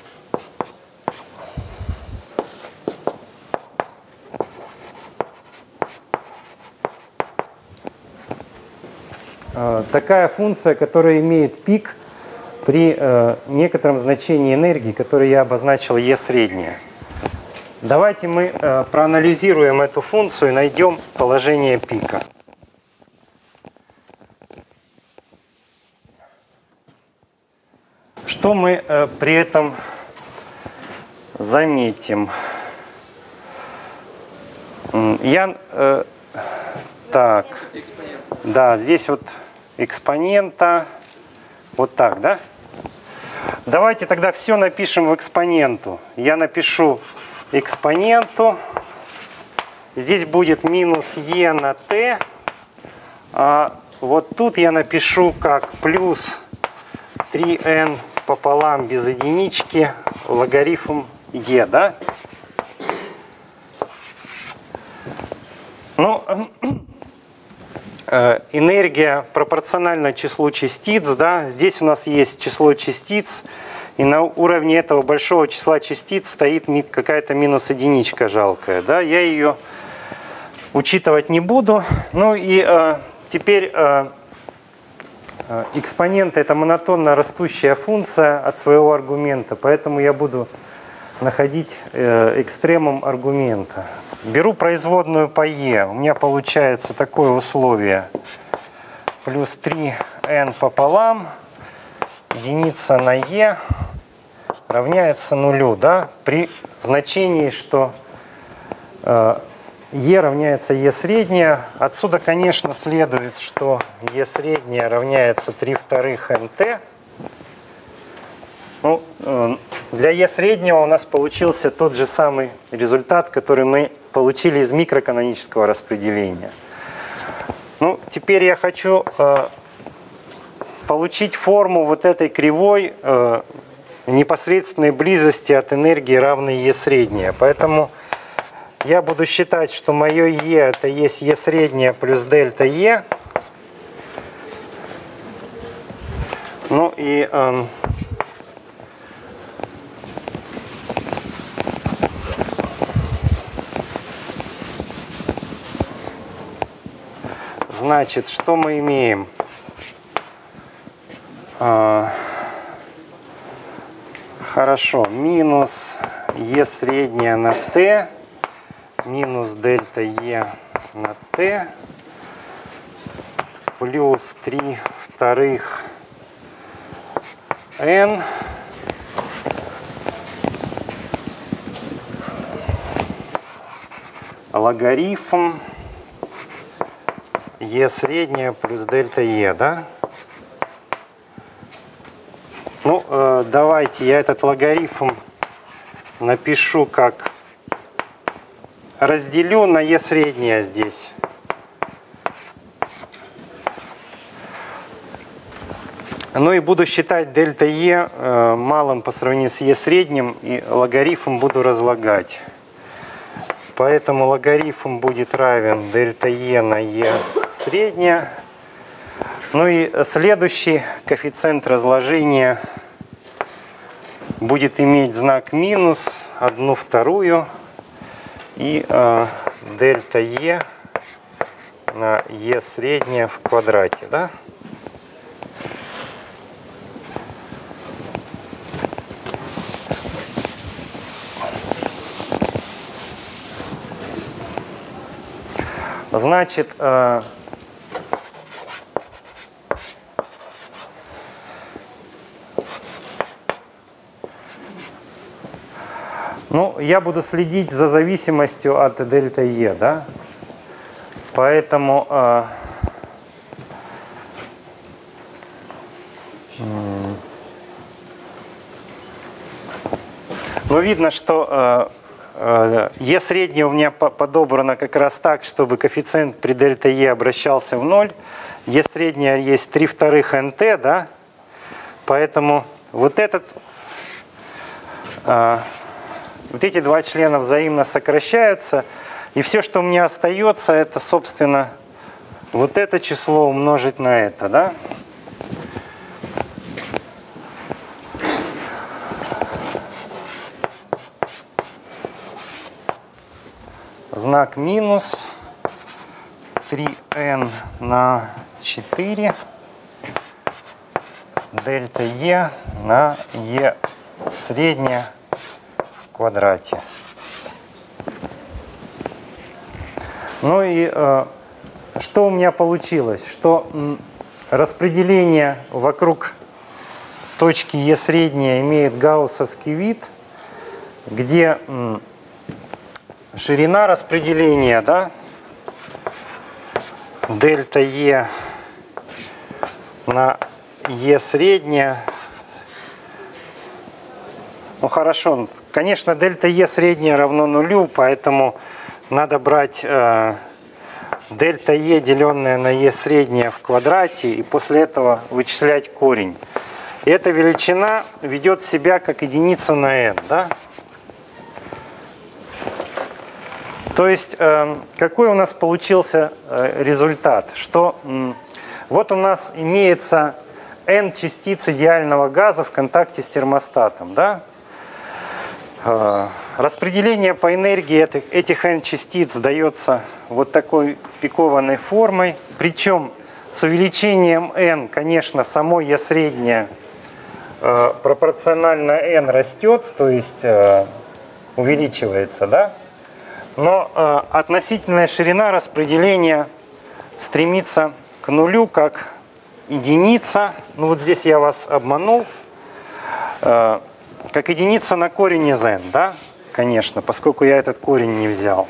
такая функция, которая имеет пик при э, некотором значении энергии, которое я обозначил Е среднее. Давайте мы э, проанализируем эту функцию и найдем положение пика. Что мы э, при этом заметим? Я э, так, да, здесь вот экспонента, вот так, да? Давайте тогда все напишем в экспоненту. Я напишу экспоненту. Здесь будет минус Е на Т. А вот тут я напишу как плюс три эн пополам без единички логарифм Е, да? Ну, энергия пропорциональна числу частиц, да, здесь у нас есть число частиц, и на уровне этого большого числа частиц стоит какая-то минус единичка жалкая, да, я ее учитывать не буду. Ну и э, теперь э, экспонент — это монотонно растущая функция от своего аргумента, поэтому я буду находить э, экстремум аргумента. Беру производную по Е. У меня получается такое условие. Плюс три эн пополам, единица на Е равняется нулю. Да? При значении, что э, Е равняется Е среднее. Отсюда, конечно, следует, что Е среднее равняется три вторых эн Т. Ну, э, для Е среднего у нас получился тот же самый результат, который мы получили из микроканонического распределения. Ну, теперь я хочу э, получить форму вот этой кривой э, непосредственной близости от энергии, равной Е среднее. Поэтому я буду считать, что мое Е — это есть Е среднее плюс дельта Е. Ну и... Э, Значит, что мы имеем? А, хорошо, минус Е среднее на Т, минус дельта Е на Т, плюс три вторых N логарифм Е средняя плюс дельта Е, да? Ну, э, давайте я этот логарифм напишу как разделю на Е среднее здесь. Ну и буду считать дельта Е э, малым по сравнению с Е средним, и логарифм буду разлагать. Поэтому логарифм будет равен дельта Е на Е среднее. Ну и следующий коэффициент разложения будет иметь знак минус, одну вторую, и э, дельта Е на Е среднее в квадрате, да? Значит, э, ну, я буду следить за зависимостью от дельта Е, да? Поэтому э, ну, видно, что э, Е среднее у меня подобрано как раз так, чтобы коэффициент при дельта Е обращался в ноль. Е среднее есть три вторых эн тэ, да? Поэтому вот этот, э, вот эти два члена взаимно сокращаются. И все, что у меня остается, это, собственно, вот это число умножить на это, да? Знак минус три эн на четыре дельта Е на Е среднее в квадрате. Ну и э, что у меня получилось? Что м, распределение вокруг точки Е среднее имеет гауссовский вид, где м, ширина распределения, да, дельта Е на Е среднее. Ну хорошо, конечно, дельта Е среднее равно нулю, поэтому надо брать э, дельта Е, деленное на Е среднее в квадрате, и после этого вычислять корень. И эта величина ведет себя как единица на n, да? То есть, э, какой у нас получился э, результат? Что э, вот у нас имеется n частиц идеального газа в контакте с термостатом, да? Э, распределение по энергии этих, этих n частиц дается вот такой пикованной формой. Причем с увеличением n, конечно, само Е среднее э, пропорционально n растет, то есть э, увеличивается, да? Но э, относительная ширина распределения стремится к нулю как единица. Ну вот здесь я вас обманул. Э, как единица на корень из n, да? Конечно, поскольку я этот корень не взял.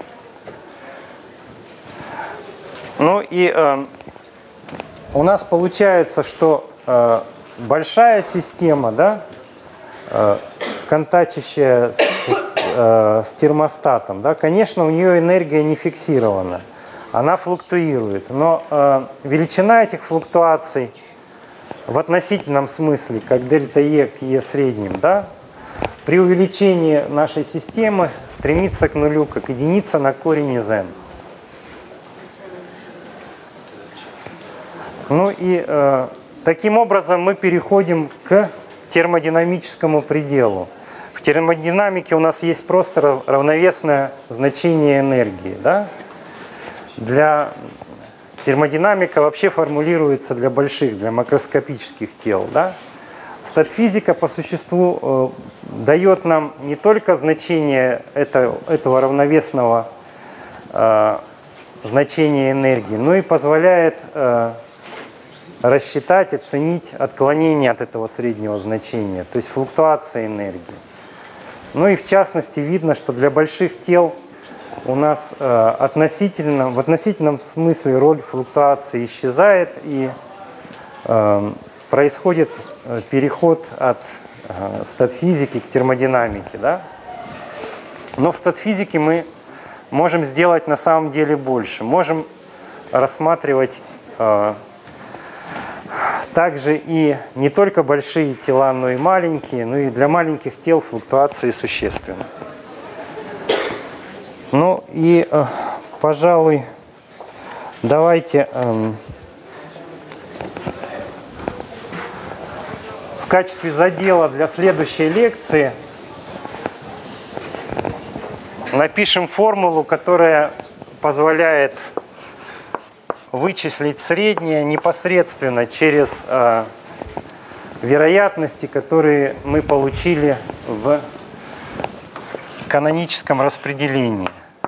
Ну и э, у нас получается, что э, большая система, да, э, контачащая с, э, с термостатом, да, конечно, у нее энергия не фиксирована, она флуктуирует, но э, величина этих флуктуаций в относительном смысле, как дельта Е к Е средним, да, при увеличении нашей системы стремится к нулю, как единица на корень из n. Ну и э, таким образом мы переходим к термодинамическому пределу. В термодинамике у нас есть просто равновесное значение энергии. Да? Для термодинамика вообще формулируется для больших, для макроскопических тел. Да? Статфизика по существу э, дает нам не только значение это, этого равновесного э, значения энергии, но и позволяет э, рассчитать, оценить отклонение от этого среднего значения, то есть флуктуация энергии. Ну и в частности видно, что для больших тел у нас э, относительно, в относительном смысле роль флуктуации исчезает, и э, происходит э, переход от э, статфизики к термодинамике. Да? Но в статфизике мы можем сделать на самом деле больше. Можем рассматривать э, также и не только большие тела, но и маленькие, но и для маленьких тел флуктуации существенны. Ну и, э, пожалуй, давайте э, в качестве задела для следующей лекции напишем формулу, которая позволяет вычислить среднее непосредственно через э, вероятности, которые мы получили в каноническом распределении.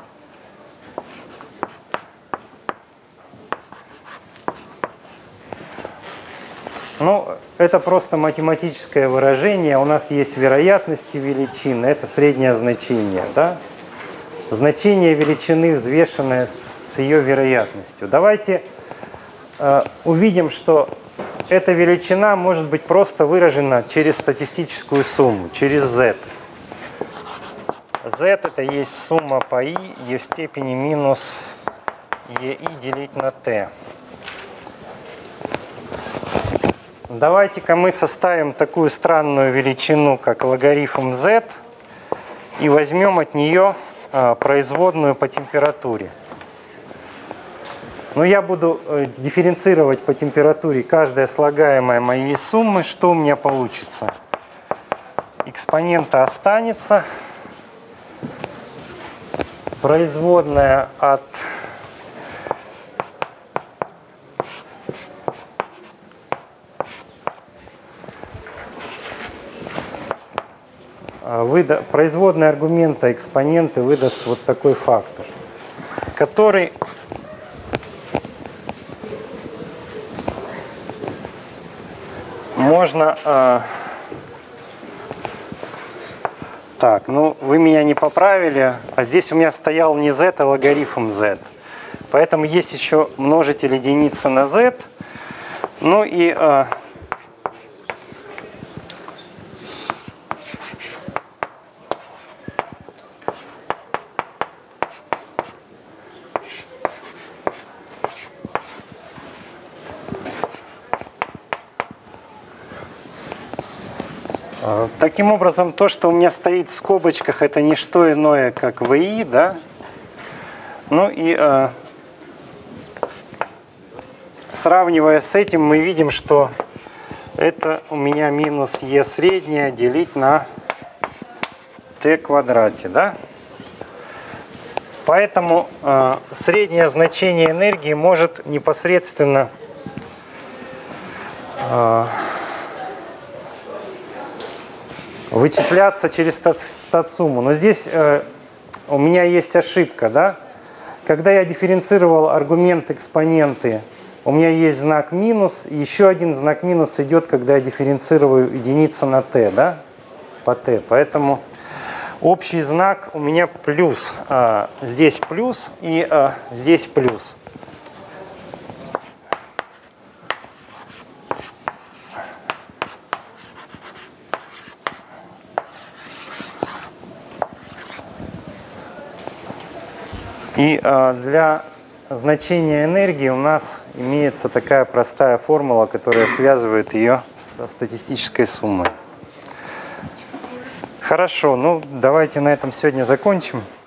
Ну, это просто математическое выражение. У нас есть вероятности величин, это среднее значение, да? Значение величины, взвешенное с, с ее вероятностью. Давайте э, увидим, что эта величина может быть просто выражена через статистическую сумму, через z. z это есть сумма по i, e в степени минус ei делить на t. Давайте-ка мы составим такую странную величину, как логарифм z, и возьмем от нее производную по температуре. Но я буду дифференцировать по температуре каждое слагаемое моей суммы. Что у меня получится? Экспонента останется. Производная от Выда... производная аргумента экспоненты выдаст вот такой фактор, который можно... Э... Так, ну вы меня не поправили, а здесь у меня стоял не z, а логарифм z. Поэтому есть еще множитель единицы на z. Ну и... Э... Таким образом, то, что у меня стоит в скобочках, это не что иное, как ви, да? Ну и э, сравнивая с этим, мы видим, что это у меня минус e среднее делить на t квадрате, да? Поэтому э, среднее значение энергии может непосредственно э, вычисляться через стат, статсумму. Но здесь э, у меня есть ошибка, да? Когда я дифференцировал аргумент экспоненты, у меня есть знак минус, и еще один знак минус идет, когда я дифференцирую единица на t, да? По t. Поэтому общий знак у меня плюс. А, здесь плюс и а, здесь плюс. И э, для значения энергии у нас имеется такая простая формула, которая связывает ее со статистической суммой. Хорошо, ну давайте на этом сегодня закончим.